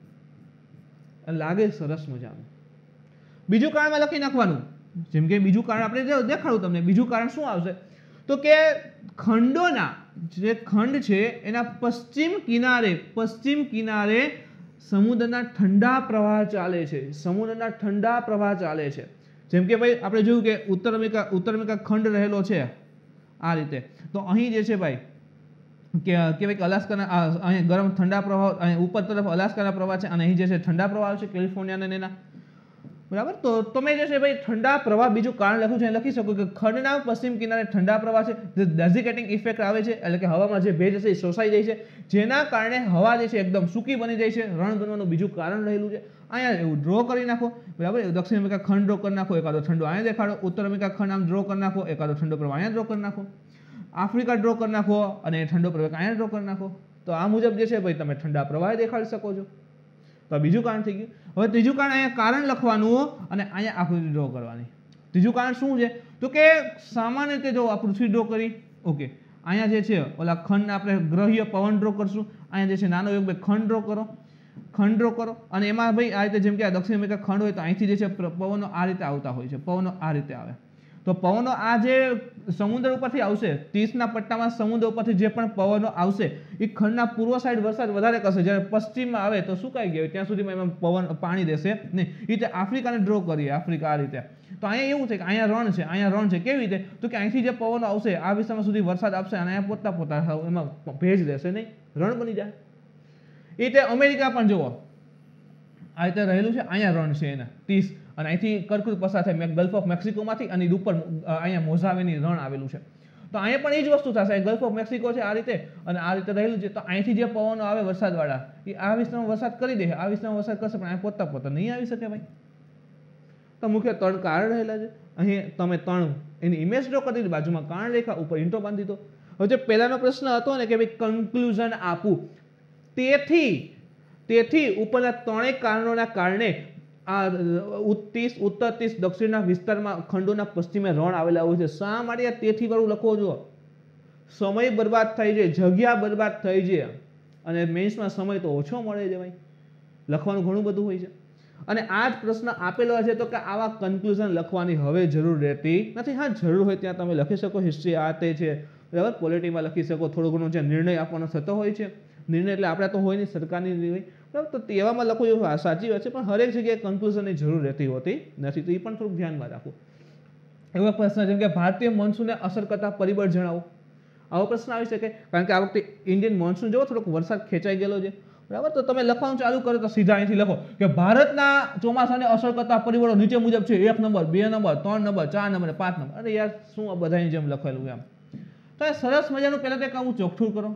લાગે સરસ મજાનું. બીજું કારણમાં લખી નાખવાનું, જેમ કે બીજું કારણ આપણે દેખાડું તમને. બીજું કારણ શું આવશે તો કે ખંડોના જે ખંડ છે એના પશ્ચિમ કિનારે પશ્ચિમ કિનારે સમુદ્રના ઠંડા પ્રવાહ ચાલે છે. સમુદ્રના ઠંડા પ્રવાહ ચાલે છે. જેમ કે ભાઈ આપણે જોયું કે ઉત્તર અમેરિકા ઉત્તર અમેરિકા ખંડ રહેલો છે આ રીતે. તો અહીં જે છે ભાઈ કે કહેવાય કે અલાસ્કાના અહીં ગરમ ઠંડા પ્રવાહ, અહીં ઉપર તરફ અલાસ્કાના પ્રવાહ છે અને અહીં જે છે ઠંડા પ્રવાહ છે કેલિફોર્નિયાના એના, બરાબર. તો તમે જે છે ભાઈ ઠંડા પ્રવાહ બીજું કારણ લખ્યું છે લખી શકો કે ખંડના પશ્ચિમ કિનારે ઠંડા પ્રવાહ છે, જે ડેઝિકેટિંગ ઇફેક્ટ આવે છે, એટલે કે હવામાં જે ભેજ છે એ શોષાઈ જાય છે, જેના કારણે હવા જે છે એકદમ સૂકી બની જાય છે. રણ બનવાનું બીજું કારણ રહેલું છે. અહીંયા એવું ડ્રો કરી નાખો, બરાબર. દક્ષિણ અમેરિકા ખંડ ડ્રો કરી નાખો, એકાદો ઠંડો અહીંયા દેખાડો. ઉત્તર અમેરિકા ખંડ આમ ડ્રો કરી નાખો, એકાદો ઠંડો પ્રવાહ અહીંયા ડ્રો કરી નાખો. આફ્રિકા ડ્રો કરી નાખો અને ઠંડો પ્રવાહ અહીંયા ડ્રો કરી નાખો. તો આ મુજબ જે છે ભાઈ તમે ઠંડા પ્રવાહ દેખાડી શકો છો. તો બીજું કારણ થઈ ગયું. હવે ત્રીજું કારણ, અહીંયા કારણ લખવાનું અને અહીંયા આકૃતિ ડ્રો કરવાની. ત્રીજું કારણ શું છે તો કે સામાન્ય રીતે જો આ પૃથ્વી ડ્રો કરી, ઓકે, અહીંયા જે છે ઓલા ખંડ આપણે ગ્રહ્ય પવન ડ્રો કરશું, અહીંયા જે છે નાનો એક બે ખંડ ડ્રો કરો ખંડ ડ્રો કરો અને એમાં ભાઈ આ રીતે જેમ કે આ દક્ષિણ અમેરિકા ખંડ હોય તો અહીંથી જે છે પવનો આ રીતે આવતા હોય છે, પવનો આ રીતે આવે. તો પવનો આ જે સમુદ્ર ઉપરથી આવશે, ત્રીસના પટ્ટામાં સમુદ્ર ઉપરથી જે પણ પવનો આવશે એ ખંડના પૂર્વ સાઈડ વરસાદ વધારે કરશે. જ્યારે પશ્ચિમમાં આવે તો સુકાઈ ગયો ત્યાં સુધીમાં એમાં પવન પાણી દેશે નહીં. એ રીતે આફ્રિકાને ડ્રો કરીએ, આફ્રિકા આ રીતે. તો અહીંયા એવું છે કે અહીંયા રણ છે, અહીંયા રણ છે. કેવી રીતે? તો કે અહીંથી જે પવનો આવશે આ વિસ્તારમાં સુધી વરસાદ આપશે અને અહીંયા પોતા પોતા એમાં ભેજ રહેશે નહીં, રણ બની જાય. એ રીતે અમેરિકા પણ જુઓ, આ રીતે રહેલું છે, અહીંયા રણ છે એના ત્રીસ અને અહીંથી કર્કવૃત પસાર થાય ગલ્ફ ઓફ મેક્સિકોમાંથી અને ઉપર અહીંયા મોઝાવેની રણ આવેલું છે. તો અહીંયા પણ એ જ વસ્તુ થશે. ગલ્ફ ઓફ મેક્સિકો છે આ રીતે અને આ રીતે રહેલું છે. તો અહીંથી જે પવનો આવે વરસાદવાળા એ આ વિસ્તારમાં વરસાદ કરી દે, આ વિસ્તારમાં વરસાદ કરશે પણ અહીંયા પોતા પોતા નહીં આવી શકે ભાઈ. તો મુખ્ય ત્રણ કારણ રહેલા છે. અહીં તમે ત્રણ એની ઇમેજ ડ્રો કરી દીધી, બાજુમાં કારણ રેખા, ઉપર ઇન્ટો બાંધી દીધો. હવે જે પહેલાનો પ્રશ્ન હતો ને કે ભાઈ કન્ક્લુઝન આપું, તેથી તેથી ઉપરના ત્રણેય કારણોના કારણે આ ત્રીસ ઉત્તર ત્રીસ દક્ષિણના વિસ્તારમાં ખંડોના પશ્ચિમે રણ આવેલા હોય છે. શા માટે આ તેથી વાળું લખો છો? સમય બરબાદ થઈ જાય, જગ્યા બરબાદ થઈ જાય અને મેન્સમાં સમય તો ઓછો મળે છે ભાઈ, લખવાનું ઘણું બધું હોય છે. અને આ જ પ્રશ્ન આપેલો છે તો કે આવા કન્ક્લુઝન લખવાની હવે જરૂર રહેતી નથી. હા, જરૂર હોય ત્યાં તમે લખી શકો, હિસ્ટ્રી આ તે છે બરાબર, પોલિટીમાં લખી શકો, થોડો ઘણો જે નિર્ણય આપવાનો થતો હોય છે. નિર્ણય એટલે આપણે તો હોય નહીં, સરકારની હોય બરાબર, તો તેવામાં લખવું એવું સાચી વાત છે, પણ હરેક જગ્યાએ કન્ક્લુઝનની જરૂર રહેતી હોતી નથી. તો એ પણ થોડુંક ધ્યાનમાં રાખવું. એવો પ્રશ્ન જેમ કે ભારતીય મોન્સૂનને અસર કરતા પરિબળ જણાવો, આવો પ્રશ્ન આવી શકે. કારણ કે આ વખતે ઇન્ડિયન મોન્સૂન જેવો થોડોક વરસાદ ખેંચાઈ ગયેલો છે બરાબર. તો તમે લખવાનું ચાલુ કરો તો સીધા અહીંથી લખો કે ભારતના ચોમાસાને અસર કરતા પરિબળો નીચે મુજબ છે. એક નંબર, બે નંબર, ત્રણ નંબર, ચાર નંબર, પાંચ નંબર. અરે યાર શું આ બધાની જેમ લખેલું એમ. તો એ સરસ મજાનું પહેલાં તો આવું ચોખ્ઠું કરો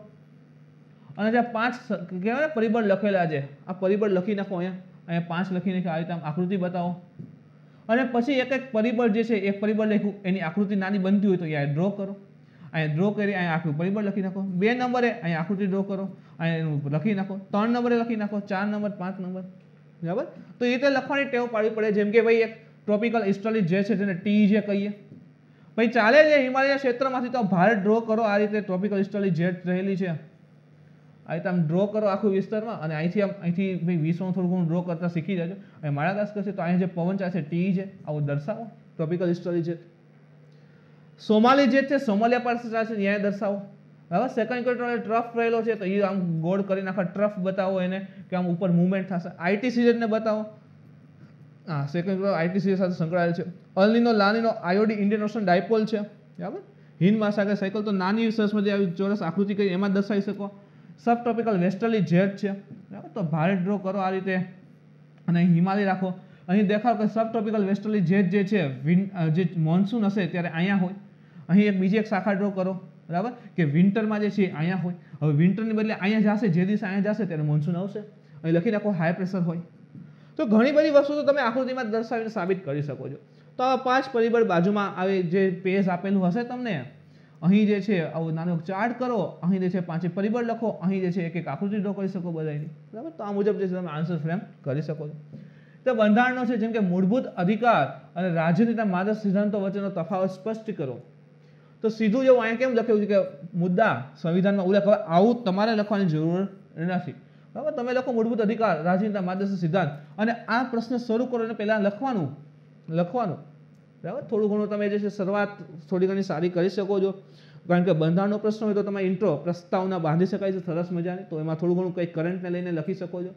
અને જે પાંચ કહેવાય ને પરિબળ લખેલા છે આ પરિબળ લખી નાખો. અહીંયા અહીંયા પાંચ લખી નાખો, આ રીતે આમ આકૃતિ બતાવો અને પછી એક એક પરિબળ જે છે એક પરિબળ લખ્યું એની આકૃતિ નાની બનતી હોય તો અહીંયા ડ્રો કરો. અહીંયા ડ્રો કરી અહીંયા આખું પરિબળ લખી નાખો. બે નંબરે અહીંયા આકૃતિ ડ્રો કરો, અહીંયા લખી નાખો. ત્રણ નંબરે લખી નાખો, ચાર નંબર, પાંચ નંબર બરાબર. તો એ રીતે લખવાની ટેવ પાડવી પડે. જેમ કે ભાઈ એક ટ્રોપિકલ ઇસ્ટર્લી જે છે જેને ટી જે કહીએ ભાઈ ચાલે છે હિમાલય ક્ષેત્રમાંથી, તો ભારત ડ્રો કરો. આ રીતે ટ્રોપિકલ ઇસ્ટર્લી જેટ રહેલી છે આ રીતે આમ ડ્રો કરો આખું વિસ્તારમાં અને અહીંથી આમ અહીંથી ભાઈ વિશ્વનું થોડું ઘણું ડ્રો કરતા શીખી જાજો. અને માળાદાસ કરશે તો અહીંયા જે પવન ચાલે છે ટી છે આવું દર્શાવો. Tropical easterly jet. Somali jet છે સોમાલિયા પાસે ચાલે છે ત્યાં દર્શાવો. હવે સેકન્ડ ઇક્વેટોરિયલ ટ્રફ રહેલો છે તો એ આમ ગોળ કરીને આખા ટ્રફ બતાવો એને કે આમ ઉપર મુવમેન્ટ થશે. આઈટીસી જેટને બતાવો. હા, સેકન્ડ આઈટીસી સાથે સંકળાયેલ છે. El Nino La Nina IOD Indian ocean dipole છે બરાબર. હિન્દ મહાસાગર સાયકલ તો નાની સરસમાં જે આવી ચોરસ આકૃતિ કરી એમાં દર્શાવી શકો. સબ ટ્રોપિકલ વેસ્ટર્લી જેટ છે બરાબર. તો ભારત ડ્રો કરો આ રીતે અને અહીં હિમાલય રાખો. અહીં દેખાડો કે સબ ટ્રોપિકલ વેસ્ટર્લી જેટ જે છે જે મોન્સૂન હશે ત્યારે અહીંયા હોય. અહીં એક બીજી એક શાખા ડ્રો કરો બરાબર કે વિન્ટરમાં જે છે અહીંયા હોય. હવે વિન્ટરની બદલે અહીંયા જશે, જે દિવસે અહીંયા જશે ત્યારે મોન્સૂન આવશે. અહીં લખી નાખો હાઈ પ્રેશર હોય. તો ઘણી બધી વસ્તુ તો તમે આકૃતિમાં દર્શાવીને સાબિત કરી શકો છો. તો આ પાંચ પરિબળ બાજુમાં આવે જે પેજ આપેલું હશે તમને, અહીં જે છે આવું નાનો ચાર્ટ કરો, અહીં જે છે પાંચે પરિબળ લખો, અહીં જે છે એક એક આકૃતિ ડ્રો કરી શકો બધાની બરાબર. તો આ મુજબ જે છે તમે આન્સર ફ્રેમ કરી શકો છો. તો બંધારણનો છે જેમ કે મૂળભૂત અધિકાર અને રાજનીતિના માર્ગદર્શક સિદ્ધાંતો વચ્ચેનો તફાવત સ્પષ્ટ કરો. તો સીધું જેવું અહીંયા કેમ લખ્યું છે કે મુદ્દા સંવિધાનમાં ઉલ્લેખ, હવે આવું તમારે લખવાની જરૂર નથી બરાબર. તમે લખો મૂળભૂત અધિકાર, રાજનીતિના માર્ગદર્શક સિદ્ધાંત અને આ પ્રશ્ન શરૂ કરો અને પહેલાં લખવાનું લખવાનું બરાબર. થોડું ઘણું તમે જે છે શરૂઆત થોડી ઘણી સારી કરી શકો છો. કારણ કે બંધારણનો પ્રશ્ન હોય તો તમે ઇન્ટ્રો પ્રસ્તાવના બાંધી શકાય છે સરસ મજાની. તો એમાં થોડું ઘણું કંઈક કરંટને લઈને લખી શકો છો.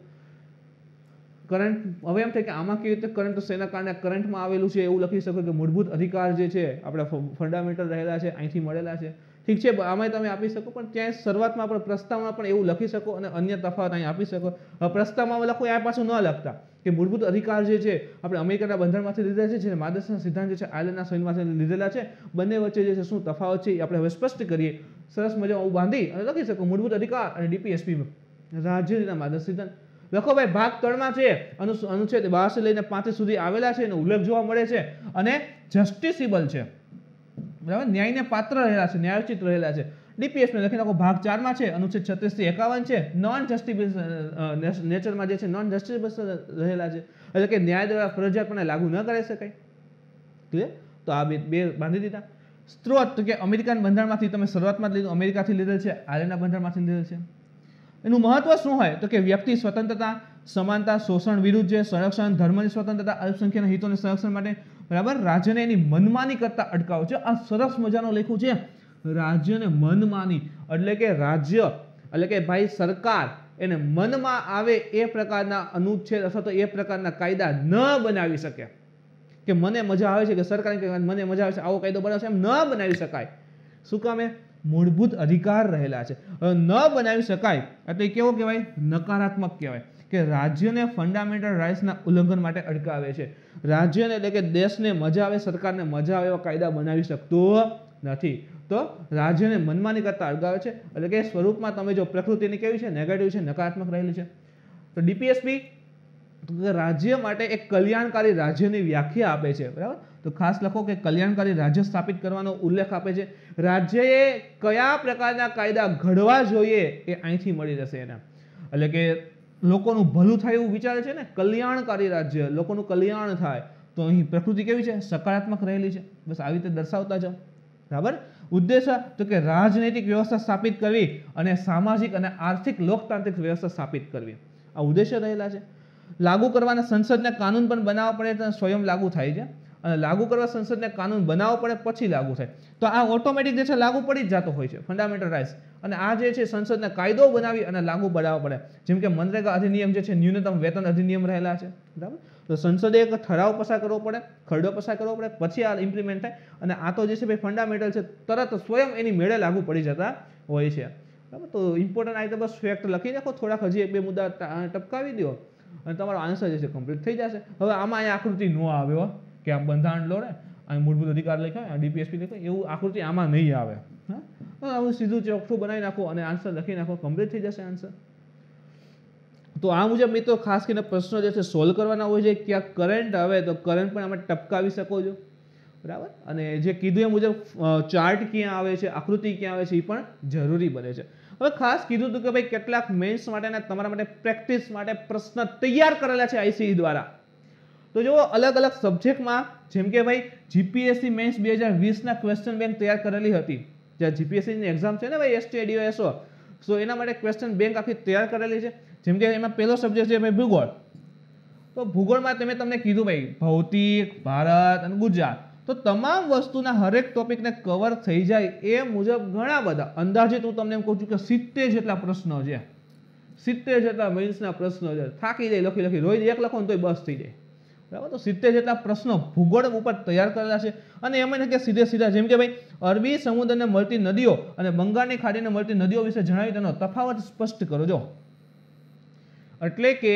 કરંટ હવે એમ થાય કે આમાં કેવી રીતે કરંટ, શેના કારણે કરંટમાં આવેલું છે એવું લખી શકો કે મૂળભૂત અધિકાર જે છે આપણા ફંડામેન્ટલ રહેલા છે અહીંથી મળેલા છે. ઠીક છે, આમાં તમે આપી શકો પણ ત્યાં શરૂઆતમાં પણ પ્રસ્તાવમાં પણ એવું લખી શકો અને અન્ય તફાવત અહીં આપી શકો. હવે પ્રસ્તાવમાં લખો આ પાછું ન લખતા કે મૂળભૂત અધિકાર જે છે આપણે અમેરિકાના બંધારણમાંથી લીધેલા છે, જે માર્ગદર્શક સિદ્ધાંત જે છે આયર્લેન્ડના સંવિધાનમાંથી લીધેલા છે, બંને વચ્ચે જે છે શું તફાવત છે એ આપણે હવે સ્પષ્ટ કરીએ. સરસ મજામાં આવું બાંધી અને લખી શકો મૂળભૂત અધિકાર અને ડીપીએસપી રાજ્યના માર્ગદર્શક સિદ્ધાંત લખો. ભાઈ ભાગ ત્રણમાં છે અનુચ્છેદ બારથી લઈને પાંત્રીસ સુધી આવેલા છે એનો ઉલ્લેખ જોવા મળે છે અને જસ્ટિસેબલ છે બરાબર, ન્યાયને પાત્ર રહેલા છે, ન્યાયોચિત રહેલા છે. ડીપીએસપી લખી નાખો ભાગ ચારમાં છે અનુચ્છેદ છત્રીસ થી એકાવન છે નોન જસ્ટિસ નેચરમાં જે છે નોન જસ્ટિસ રહેલા છે, એટલે કે ન્યાય દ્વારા ફરજિયાતપણે લાગુ ન કરી શકાય. ક્લિયર? તો આ બે બાંધી દીધા. સ્ત્રોત કે અમેરિકન બંધારણમાંથી તમે શરૂઆતમાં લીધું, અમેરિકાથી લીધેલ છે, આયર્લેન્ડના બંધારણમાંથી લીધેલ છે. એનું મહત્વ શું હોય તો કે વ્યક્તિ સ્વતંત્રતા, સમાનતા, શોષણ વિરુદ્ધ છે, સંરક્ષણ, ધર્મની સ્વતંત્રતા, અલ્પસંખ્યાના હિતોને સંરક્ષણ માટે, બરાબર, રાજ્યને એની મનમાની કરતા અટકાવો છે. આ સરસ મજાનો લખ્યું છે, રાજ્યને મનમાની, એટલે કે રાજ્ય એટલે કે ભાઈ સરકાર એને મનમાં આવે એ પ્રકારના અનુચ્છેદ અથવા તો એ પ્રકારના કાયદા ન બનાવી શકે. કે મને મજા આવે છે કે સરકાર મને મજા આવે છે આવો કાયદો બનાવશે, એમ ન બનાવી શકાય. શું કામે? મૂળભૂત અધિકાર રહેલા છે. ન બનાવી શકાય એટલે કેવો કહેવાય? નકારાત્મક કહેવાય. કે રાજ્યને ફંડામેન્ટલ રાઇટ્સના ઉલ્લંઘન માટે અટકાવે છે. રાજ્યને એટલે કે દેશને મજા આવે, સરકારને મજા આવે એવા કાયદા બનાવી શકતો નથી. તો રાજ્યને મનમાની કરતા અટકાવે છે. એટલે કે સ્વરૂપમાં તમે જો પ્રકૃતિની કેવી છે? નેગેટિવ છે, નકારાત્મક રહેલી છે. તો ડીપીએસપી રાજ્ય માટે એક કલ્યાણકારી રાજ્યની વ્યાખ્યા આપે છે. બરાબર, તો ખાસ લખો કે કલ્યાણકારી રાજ્ય સ્થાપિત કરવાનો ઉલ્લેખ આપે છે. રાજ્યએ કયા પ્રકારના કાયદા ઘડવા જોઈએ એ અહીંથી મળી રહેશે એને. એટલે કે લોકોનું ભલું થાય એવું વિચારે છે ને, કલ્યાણકારી રાજ્ય, લોકોનું કલ્યાણ થાય. તો અહીં પ્રકૃતિ કેવી છે? સકારાત્મક રહેલી છે. બસ આવી રીતે દર્શાવતા જાઓ. બરાબર. ઉદ્દેશ તો કે રાજનૈતિક વ્યવસ્થા સ્થાપિત કરવી અને સામાજિક અને આર્થિક લોકતાંત્રિક વ્યવસ્થા સ્થાપિત કરવી, આ ઉદ્દેશ્ય રહેલા છે. લાગુ કરવાના સંસદને કાનૂન પણ બનાવવા પડે તો સ્વયં લાગુ થાય છે, અને લાગુ કરવા સંસદને કાનૂન બનાવવો પડે પછી લાગુ થાય. તો આ ઓટોમેટિક જે છે લાગુ પડી જ જતો હોય છે, ફંડામેન્ટલ રાઇટ્સ. અને આ જે છે સંસદને કાયદો બનાવી અને લાગુ બનાવવો પડે. જેમ કે મનરેગા અધિનિયમ જે છે, ન્યૂનતમ વેતન અધિનિયમ રહેલા છે. બરાબર. તો સંસદે એક ઠરાવ પસાર કરવો પડે, ખરડો પસાર કરવો પડે, પછી આ ઇમ્પ્લિમેન્ટ થાય. અને આ તો જે છે ભાઈ ફંડામેન્ટલ છે, તરત સ્વયં એની મેળે લાગુ પડી જતા હોય છે. બરાબર. તો ઇમ્પોર્ટન્ટ આ રીતે બસ ફેક્ટ લખી રાખો, થોડાક હજી એક બે મુદ્દા ટપકાવી દો અને તમારો આન્સર જે છે કમ્પ્લીટ થઈ જશે. હવે આમાં અહીંયા આકૃતિ ન આવ્યો કે આમ બંધારણ લો રે, અહીં મૂળભૂત અધિકાર લખ્યો, ડીપીએસપી લખ્યો, એવું આકૃતિ આમાં નહીં આવે. હા, હવે સીધું ચોખ્ઠું બનાવી નાખો અને આન્સર લખી નાખો, કમ્પ્લીટ થઈ જશે આન્સર. તો આ મુજબ મિત્રો ખાસ કરીને પ્રશ્નો જે છે સોલ્વ કરવાના હોય છે. ક્યાંક કરંટ આવે તો કરંટ પણ આમાં ટપકાવી શકો છો. બરાબર. અને જે કીધું એ મુજબ ચાર્ટ ક્યાં આવે છે, આકૃતિ ક્યાં આવે છે એ પણ જરૂરી બને છે. હવે ખાસ કીધું હતું કે ભાઈ કેટલાક મેન્સ માટેના તમારા માટે પ્રેક્ટિસ માટે પ્રશ્ન તૈયાર કરેલા છે આઈસીઈ દ્વારા. તો જો અલગ અલગ સબ્જેક્ટમાં, જેમ કે ભાઈ જીપીએસસી મેન્સ બે હજાર વીસના ક્વેશ્ચન બેંક તૈયાર કરેલી હતી. જ્યાં જીપીએસસીની એક્ઝામ છે ને ભાઈ એસટીડીઓ એસો, સો એના માટે ક્વેશ્ચન બેંક આખી તૈયાર કરેલી છે. જેમ કે એમાં પહેલો સબ્જેક્ટ છે ભાઈ ભૂગોળ. તો ભૂગોળમાં તમે તમને કીધું ભાઈ ભૌતિક, ભારત અને ગુજરાત. તો તમામ વસ્તુના હરેક ટોપિકને કવર થઈ જાય એ મુજબ ઘણા બધા, અંદાજિત હું તમને એમ કહું છું કે સિત્તેર જેટલા પ્રશ્નો છે. સિત્તેર જેટલા મેન્સના પ્રશ્નો છે. થાકી જાય લખી લખી, રોજ એક લખો ને તોય બસ થઈ જાય. બરાબર. તો સિત્તેર જેટલા પ્રશ્નો ભૂગોળ ઉપર તૈયાર કરેલા છે. અને એમાં કે સીધે સીધા, જેમ કે ભાઈ અરબી સમુદ્રને મળતી નદીઓ અને બંગાળની ખાડીને મળતી નદીઓ વિશે જણાવી તેનો તફાવત સ્પષ્ટ કરો. જો એટલે કે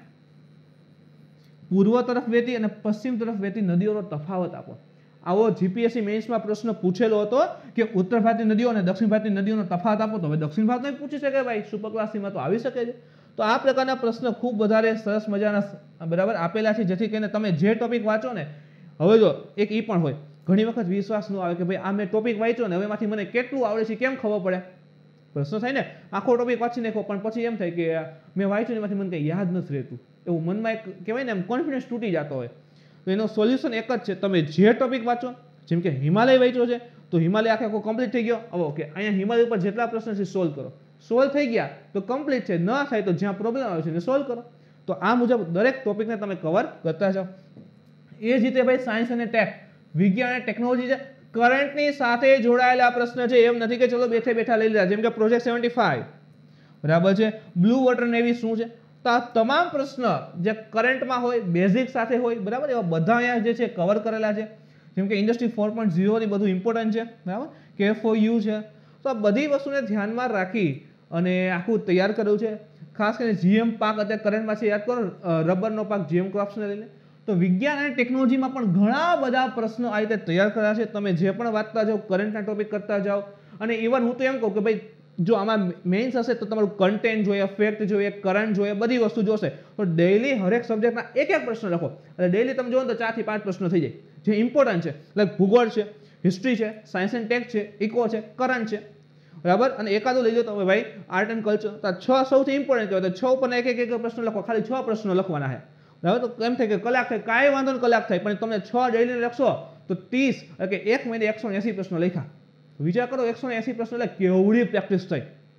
પૂર્વ તરફ વહેતી અને પશ્ચિમ તરફ વહેતી નદીઓનો તફાવત આપો. આવો જીપીએસસી મેન્સમાં પ્રશ્ન પૂછેલો હતો કે ઉત્તર ભારતીય નદીઓ અને દક્ષિણ ભારતીય નદીઓનો તફાવત આપો. તો હવે દક્ષિણ ભારતમાં પૂછી શકે ભાઈ, સુપર ક્લાસમાં તો આવી શકે છે. તો આ પ્રકારના પ્રશ્ન ખૂબ વધારે સરસ મજાના બરાબર આપેલા છે, જેથી કરીને તમે જે ટોપિક વાંચો ને, હવે જો એક ઈ પણ હોય, ઘણી વખત વિશ્વાસ ન આવે કે ભાઈ આ મેં ટોપિક વાંચ્યો ને હવે એમાંથી મને કેટલું આવડે છે કેમ ખબર પડે. પ્રશ્ન થાય ને, આખો ટોપિક વાંચી નાખો પણ પછી એમ થાય કે મેં વાંચ્યું એમાંથી મને કંઈ યાદ નથી રહેતું. એવું મનમાં એક કહેવાય ને એમ કોન્ફિડન્સ તૂટી જતો હોય. તો એનો સોલ્યુશન એક જ છે, તમે જે ટોપિક વાંચો, જેમ કે હિમાલય વાંચ્યો છે તો હિમાલય આખે આખો કમ્પ્લીટ થઈ ગયો. હવે ઓકે, અહીંયા હિમાલય ઉપર જેટલા પ્રશ્ન છે સોલ્વ કરો. સોલ્વ થઈ ગયા તો કમ્પ્લીટ છે, ન થાય તો જ્યાં પ્રોબ્લેમ આવે છે એને સોલ્વ કરો. તો આ મુજબ દરેક ટોપિકને તમે કવર કરતા જાઓ. એ જ રીતે ભાઈ સાયન્સ અને ટેક, વિજ્ઞાન અને ટેકનોલોજી છે, કરંટની સાથે જોડાયેલા પ્રશ્ન છે. એમ નથી કે ચલો બેઠે બેઠા લઈ લીધા. જેમ કે પ્રોજેક્ટ સેવન્ટી ફાઈવ બરાબર છે, બ્લુ વોટર નેવી શું છે. તો આ તમામ પ્રશ્ન જે કરંટમાં હોય, બેઝિક સાથે હોય, બરાબર, એવા બધા અહીંયા જે છે કવર કરેલા છે. જેમ કે ઇન્ડસ્ટ્રી ફોર પોઈન્ટ ઝીરો ની બધું ઇમ્પોર્ટન્ટ છે. બરાબર, કે ફોર યુ છે. તો આ બધી વસ્તુને ધ્યાનમાં રાખી અને આખું તૈયાર કર્યું છે. ખાસ કરીને જીએમ પાક અત્યારે કરંટમાં છે, યાદ કરો, રબરનો પાક જીએમ ક્રોપ્સને લઈને. તો વિજ્ઞાન અને ટેકનોલોજીમાં પણ ઘણા બધા પ્રશ્નો આ રીતે તૈયાર કર્યા છે. તમે જે પણ વાંચતા જાઓ, કરંટના ટોપિક કરતા જાઓ. અને ઇવન હું તો એમ કહું કે ભાઈ જો આમાં મેઇન્સ હશે તો તમારું કન્ટેન્ટ જોઈએ, ફેક્ટ જોઈએ, કરંટ જોઈએ, બધી વસ્તુ જોશે. તો ડેઇલી હરેક સબ્જેક્ટના એક એક પ્રશ્ન લખો. એટલે ડેઇલી તમે જોવો તો ચાર થી પાંચ પ્રશ્નો થઈ જાય જે ઇમ્પોર્ટન્ટ છે. લાઈક ભૂગોળ છે, હિસ્ટ્રી છે, સાયન્સ એન્ડ ટેક છે, ઇકો છે, કરંટ છે. બરાબર. અને એકાદું લઈ લો તમે ભાઈ આર્ટ એન્ડ કલ્ચર. તો છ સૌથી ઇમ્પોર્ટન્ટ કહેવાય. તો છ ઉપર એક એક એક પ્રશ્ન લખો. ખાલી છ પ્રશ્નો લખવાના છે. બરાબર. તો એમ થાય કે કલાક થાય, કાંઈ વાંધો નહીં, કલાક થાય, પણ તમે છ ડેઇલી લખશો તો ત્રીસ એટલે કે એક મહિને એકસો એસી પ્રશ્નો લખ્યા. વિચાર કરો, એકસો એસી પ્રશ્નો એટલે કેવડી પ્રેક્ટિસ થઈ.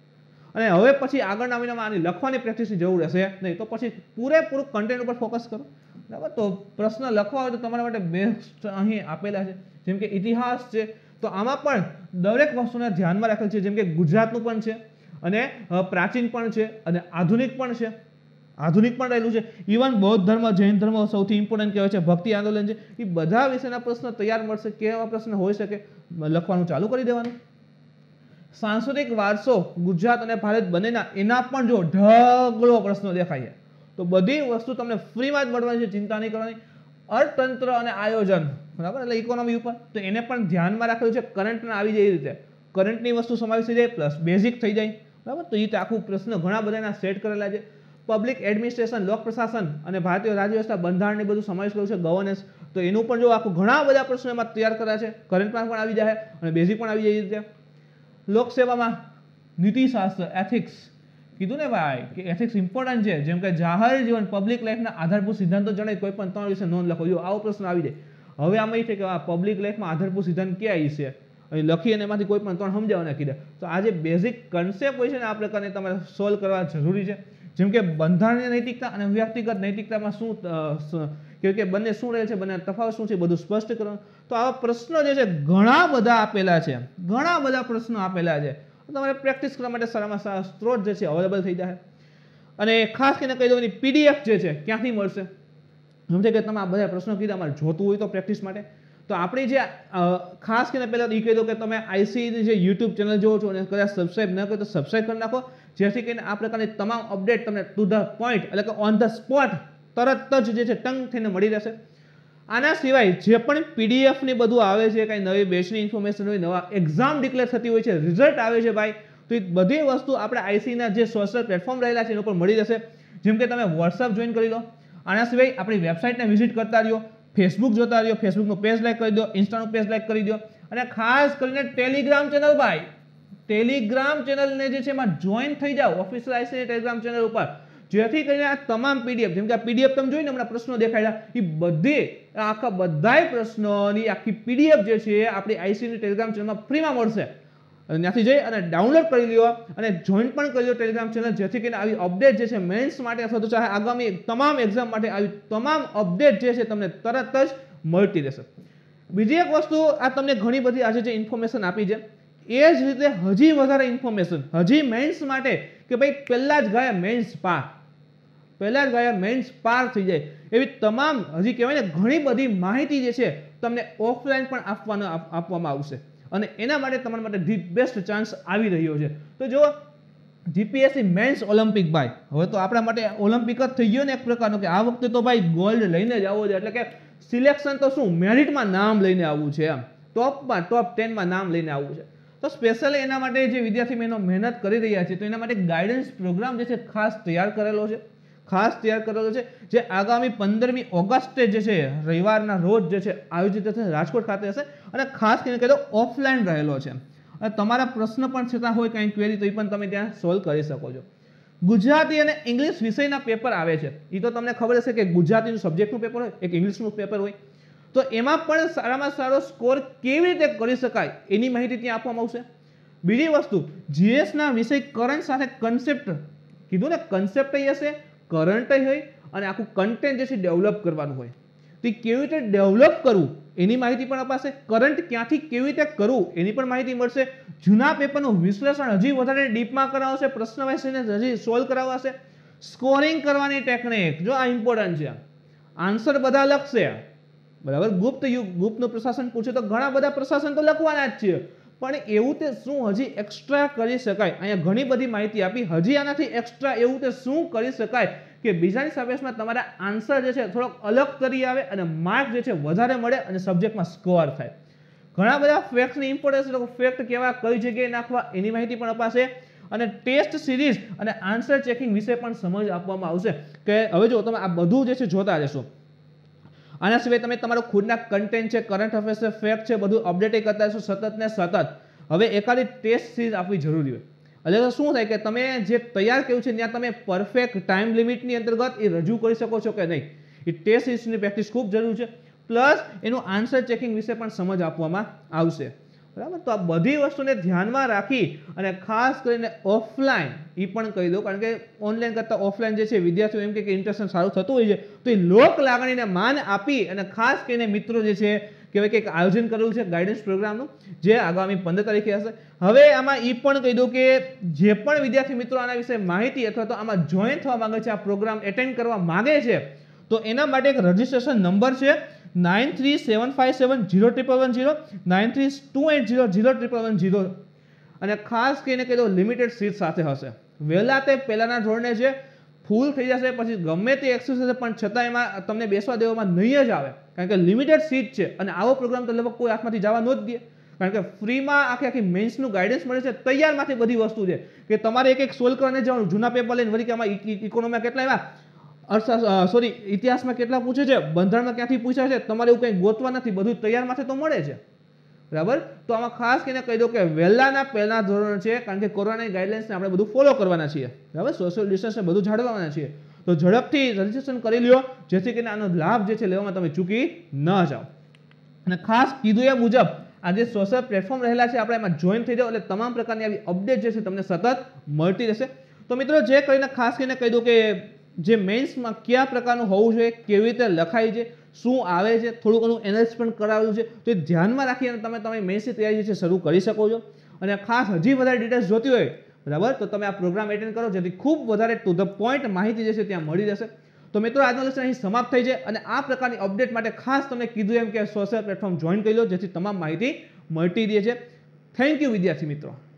અને હવે પછી આગળના મહિનામાં આની લખવાની પ્રેક્ટિસની જરૂર રહેશે નહીં, તો પછી પૂરેપૂરું કન્ટેન્ટ ઉપર ફોકસ કરો, બરાબર. તો પ્રશ્ન લખવા હોય તો તમારા માટે બેસ્ટ અહીં આપેલા છે, જેમ કે ઇતિહાસ છે, તો આમાં પણ દરેક વસ્તુને ધ્યાનમાં રાખેલ છે, જેમ કે ગુજરાતનું પણ છે અને પ્રાચીન પણ છે અને આધુનિક પણ છે, આધુનિક પણ રહેલું છે. ઇવન બૌદ્ધ ધર્મ, જૈન ધર્મ સૌથી ઇમ્પોર્ટન્ટ કહેવાય છે, ભક્તિ આંદોલન છે, એ બધા વિશેના પ્રશ્ન તૈયાર મળશે. કેવા પ્રશ્ન હોઈ શકે, લખવાનું ચાલુ કરી દેવાનું. સાંસ્કૃતિક વારસો ગુજરાત અને ભારત બંનેના, એના પણ જો ઢગલો પ્રશ્નો દેખાય છે, તો બધી વસ્તુ તમને ફ્રીમાં જ મળવાની છે, ચિંતા નહીં કરવાની. અર્થતંત્ર અને આયોજન, બરાબર, એટલે ઇકોનોમી ઉપર, તો એને પણ ધ્યાનમાં રાખેલું છે. કરંટમાં આવી જાય એ રીતે કરંટની વસ્તુ સમાવેશ થઈ જાય, પ્લસ બેઝિક થઈ જાય, બરાબર. તો એ રીતે આખું પ્રશ્ન ઘણા બધાના સેટ કરેલા છે. પબ્લિક એડમિનિસ્ટ્રેશન, લોક પ્રશાસન અને ભારતીય રાજ્ય વ્યવસ્થા, બંધારણની બધું સમાવેશ કર્યું છે, ગવર્નન્સ, તો એનું પણ જો આખું ઘણા બધા પ્રશ્નો એમાં તૈયાર કર્યા છે. કરંટમાં પણ આવી જાય અને બેઝિક પણ આવી જાય એ રીતે. લોકસેવામાં નીતિશાસ્ત્ર, એથિક્સ, કીધું ને ભાઈ કે એથિક્સ ઇમ્પોર્ટન્ટ છે, જેમ કે જાહેર જીવન, પબ્લિક લાઈફના આધારભૂત સિદ્ધાંતો જણાય, કોઈ પણ ત્રણ વિશે નોંધ લખો. જો આવો પ્રશ્ન આવી જાય. હવે આમાં એ છે કે આ પબ્લિક લાઈફમાં આધારભૂત સિદ્ધાંત ક્યાં છે, અહીં લખી અને એમાંથી કોઈ પણ ત્રણ સમજાવવાના કીધા. તો આ જે બેઝિક કન્સેપ્ટ હોય છે ને, આ પ્રકારને તમારે સોલ્વ કરવા જરૂરી છે. જેમ કે બંધારણીય નૈતિકતા અને વ્યક્તિગત નૈતિકતામાં શું કે બંને શું રહે છે, બંને તફાવત શું છે, બધું સ્પષ્ટ કરવાનું. તો આવા પ્રશ્નો જે છે ઘણા બધા આપેલા છે, ઘણા બધા પ્રશ્નો આપેલા છે. તમારે પ્રેક્ટિસ કરવા માટે સારામાં સારા સ્ત્રોત જે છે અવેલેબલ થઈ જાય. અને ખાસ કરીને કહી દઉં, એની પીડીએફ જે છે ક્યાંથી મળશે, સમજે કે તમે આ બધા પ્રશ્નો કીધા અમારે જોતું હોય તો પ્રેક્ટિસ માટે, તો આપણી જે ખાસ કરીને પહેલાં એ કહી દો કે તમે આઈસીની જે યુટ્યુબ ચેનલ જોવો છો અને કદાચ સબસ્ક્રાઇબ ન કરો તો સબસ્ક્રાઇબ કરી નાખો, જેથી કરીને આ પ્રકારની તમામ અપડેટ તમને ટુ ધ પોઈન્ટ એટલે કે ઓન ધ સ્પોટ તરત જ જે છે ટંગ થઈને મળી રહેશે. આના સિવાય જે પણ પીડીએફ ની બધું આવે છે, કઈ નવી બેચની ઇન્ફોર્મેશન હોય, નવા એક્ઝામ ડિક્લેર થતી હોય છે, રિઝલ્ટ આવે છે ભાઈ, તો એ બધી વસ્તુ આપણે આઈસીના જે સોશિયલ પ્લેટફોર્મ રહેલા છે એના ઉપર મળી રહેશે. જેમ કે તમે વોટ્સઅપ જોઈન કરી લો. આના સિવાય આપણી વેબસાઇટને વિઝિટ કરતા રહ્યો, ફેસબુક જોતા રહ્યો, ફેસબુકનું પેજ લાઈક કરી દો, ઇન્સ્ટાનું પેજ લાઈક કરી દો, અને ખાસ કરીને ટેલિગ્રામ ચેનલ ભાઈ, ટેલિગ્રામ ચેનલને જે છે એમાં જોઈન થઈ જાઓ, ઓફિશિયલ આઈસી ટેલિગ્રામ ચેનલ ઉપર, જેથી કરીને આ તમામ પીડીએફ, જેમ કે આ પીડીએફ તમે જોઈને હમણાં પ્રશ્નો દેખાડ્યા, એ બધી આખા બધાય પ્રશ્નોની આખી પીડીએફ જે છે આપણી આઈસીની ટેલિગ્રામ ચેનલમાં ફ્રીમાં મળશે. અને ત્યાંથી જઈ અને ડાઉનલોડ કરી લ્યો અને જોઈન પણ કરી લો ટેલિગ્રામ ચેનલ, જેથી કરીને આવી અપડેટ જે છે મેન્સ માટે અથવા તો ચાહે આગામી તમામ એક્ઝામ માટે આવી તમામ અપડેટ જે છે તમને તરત જ મળતી રહેશે. બીજી એક વસ્તુ, આ તમને ઘણી બધી આજે જે ઇન્ફોર્મેશન આપી છે, એ જ રીતે હજી વધારે ઇન્ફોર્મેશન હજી મેન્સ માટે, કે ભાઈ પહેલા જ ગયા મેન્સ પાર, પહેલા જ ગયા મેન્સ પાર થઈ જાય એવી તમામ હજી કહેવાય ને ઘણી બધી માહિતી જે છે તમને ઓફલાઈન પણ આપવાનો આપવામાં આવશે. અને એના માટે તમારા માટે ધી બેસ્ટ ચાન્સ આવી રહ્યો છે. તો જો જીપીએસસી મેન્સ ઓલિમ્પિક ભાઈ, હવે તો આપણા માટે ઓલિમ્પિક જ થઈ ગયો ને એક પ્રકારનો, કે આ વખતે તો ભાઈ ગોલ્ડ લઈને જ આવવો છે. એટલે કે સિલેક્શન તો શું, મેરિટમાં નામ લઈને આવવું છે, એમ ટોપમાં ટોપ ટેનમાં નામ લઈને આવવું છે. તો સ્પેશિયલી એના માટે જે વિદ્યાર્થી બહેનો મહેનત કરી રહ્યા છે, તો એના માટે ગાઈડન્સ પ્રોગ્રામ જે છે ખાસ તૈયાર કરેલો છે, ખાસ તૈયાર કરેલો છે, જે આગામી પંદરમી ઓગસ્ટે જે છે રવિવારના રોજ જે છે આયોજિત થશે, રાજકોટ ખાતે હશે, અને ખાસ કરીને કહી દો ઓફલાઈન રહેલો છે. અને તમારા પ્રશ્ન પણ છતાં હોય કંઈ ક્વેરી, તો એ પણ તમે ત્યાં સોલ્વ કરી શકો છો. ગુજરાતી અને ઇંગ્લિશ વિષયના પેપર આવે છે, એ તો તમને ખબર હશે કે ગુજરાતીનું સબ્જેક્ટનું પેપર હોય, એક ઇંગ્લિશનું પેપર હોય, તો એમાં પણ સારામાં સારો સ્કોર કેવી રીતે કરી શકાય એની માહિતી ત્યાં આપવામાં આવશે. બીજી વસ્તુ, જીએસના વિષય કરંટ સાથે કન્સેપ્ટ, કીધું ને કન્સેપ્ટ હશે, કરંટ હોય, અને આખું કન્ટેન્ટ જે છે ડેવલપ કરવાનું હોય, તો એ કેવી રીતે ડેવલપ કરવું એની માહિતી પણ અપાશે. કરંટ ક્યાંથી કેવી રીતે કરવું એની પણ માહિતી મળશે. જૂના પેપરનું વિશ્લેષણ હજી વધારે ડીપમાં કરાવશે, પ્રશ્ન વાંચીને હજી સોલ્વ કરાવશે. સ્કોરિંગ કરવાની ટેકનિક, જો આ ઇમ્પોર્ટન્ટ છે, આન્સર બધા લખશે, બરાબર. ગુપ્ત યુગ, ગુપ્તનું પ્રશાસન પૂછે તો ઘણા બધા પ્રશાસન તો લખવાના જ છે, પણ એવું તે શું હજી એક્સ્ટ્રા કરી શકાય, અહીંયા ઘણી બધી માહિતી આપી. હજી આનાથી એક્સ્ટ્રા એવું તે શું કરી શકાય કે બીજાની સાપેક્ષમાં તમારા આન્સર જે છે થોડોક અલગ તરી આવે અને માર્ક જે છે વધારે મળે અને સબ્જેક્ટમાં સ્કોર થાય. ઘણા બધા ફેક્ટની ઇમ્પોર્ટન્સ, ફેક્ટ કેવા, કઈ જગ્યાએ નાખવા એની માહિતી પણ અપાશે. અને ટેસ્ટ સિરીઝ અને આન્સર ચેકિંગ વિશે પણ સમજ આપવામાં આવશે. કે હવે જો તમે આ બધું જે છે જોતા રહેશો, આના સિવાય તમે તમારો ખુદના કન્ટેન્ટ છે, કરંટ અફેર્સ છે, ફેક્ટ છે, બધું અપડેટ કરતા રહેશો સતત ને સતત. હવે એકાદી ટેસ્ટ સિરીઝ આપવી જરૂરી હોય, એટલે શું થાય કે તમે જે તૈયાર કર્યું છે ત્યાં તમે પરફેક્ટ ટાઈમ લિમિટની અંતર્ગત એ રજૂ કરી શકો છો કે નહીં, એ ટેસ્ટ સિરીઝની પ્રેક્ટિસ ખૂબ જરૂરી છે. પ્લસ એનું આન્સર ચેકિંગ વિશે પણ સમજ આપવામાં આવશે. બરાબર. તો આ બધી વસ્તુને ધ્યાનમાં રાખી અને ખાસ કરીને ઓફલાઈન એ પણ કહી દો, કારણ કે ઓનલાઈન કરતાં ઓફલાઈન જે છે વિદ્યાર્થીઓ એમ કે ઇન્ટરેસ્ટ સારું થતું હોય છે, તો એ લોક લાગણીને માન આપી અને ખાસ કરીને મિત્રો જે છે કહેવાય કે એક આયોજન કરેલું છે ગાઈડન્સ પ્રોગ્રામનું, જે આગામી પંદર તારીખે હશે. હવે આમાં એ પણ કહી દઉં કે જે પણ વિદ્યાર્થી મિત્રો આના વિશે માહિતી અથવા તો આમાં જોઈન થવા માંગે છે, આ પ્રોગ્રામ એટેન્ડ કરવા માંગે છે, તો એના માટે એક રજિસ્ટ્રેશન નંબર છે nine three seven five seven zero triple one zero nine three two eight zero zero triple one zero. અને ખાસ કરીને કહી દઉં લિમિટેડ સીટ સાથે હશે. વહેલા તે પહેલાના ધોરણે છે ફૂલ થઈ જશે, પછી ગમે તે એક્સેસ હશે પણ છતાં એમાં તમને બેસવા દેવામાં નહીં જ આવે, કારણ કે લિમિટેડ સીટ છે. અને આવો પ્રોગ્રામ તો લગભગ કોઈ હાથમાંથી જવા ન જ દે, કારણ કે ફ્રીમાં આખી આખી મેન્સનું ગાઈડન્સ મળે છે, તૈયારમાંથી બધી વસ્તુ છે કે તમારે એક એક સોલ્વ કરવાને જવાનું. જૂના પેપર લઈને વળી કે આમાં ઇકોનોમીમાં કેટલા એવા અર્થશાસ્ત્ર સોરી ઇતિહાસમાં કેટલા પૂછે છે, બંધારણમાં ક્યાંથી પૂછાય છે, તમારે એવું કંઈ ગોતવા નથી, બધું તૈયારમાંથી તો મળે છે. બરાબર. તો આમાં ખાસ કરીને કહી દો કે વહેલાના પહેલા ધોરણ છે, કારણ કે કોરોનાની ગાઈડલાઇન્સને આપણે બધું ફોલો કરવાના છીએ. બરાબર. સોશિયલ ડિસ્ટન્સને બધું જાળવવાના છીએ. તો ઝડપથી રજીસ્ટ્રેશન કરી લ્યો, જેથી કરીને આનો લાભ જે છે લેવામાં તમે ચૂકી ન જાઓ. અને ખાસ કીધું એ મુજબ આ જે સોશિયલ પ્લેટફોર્મ રહેલા છે આપણે એમાં જોઈન થઈ જાઓ, એટલે તમામ પ્રકારની આવી અપડેટ જે છે તમને સતત મળતી રહેશે. તો મિત્રો જે કરીને ખાસ કરીને કહી દઉં કે જે મેન્સમાં કયા પ્રકારનું હોવું જોઈએ, કેવી રીતે લખાય છે, શું આવે છે, થોડું ઘણું એનાલિસિસ પણ કરાવેલું છે, તો એ ધ્યાનમાં રાખીને તમે તમે મેન્સની તૈયારી છે શરૂ કરી શકો છો. અને ખાસ હજી વધારે ડિટેલ્સ જોતી હોય બરાબર તો તમે આ પ્રોગ્રામ એટેન્ડ કરો, જેથી ખૂબ વધારે ટુ ધ પોઈન્ટ માહિતી જે છે ત્યાં મળી રહેશે. તો મિત્રો આજનો લેક્ચર અહીં સમાપ્ત થઈ છે, અને આ પ્રકારની અપડેટ માટે ખાસ તમને કીધું એમ કે સોશિયલ પ્લેટફોર્મ જોઈન કરી લો, જેથી તમામ માહિતી મળતી રહે છે. થેન્ક યુ વિદ્યાર્થી મિત્રો.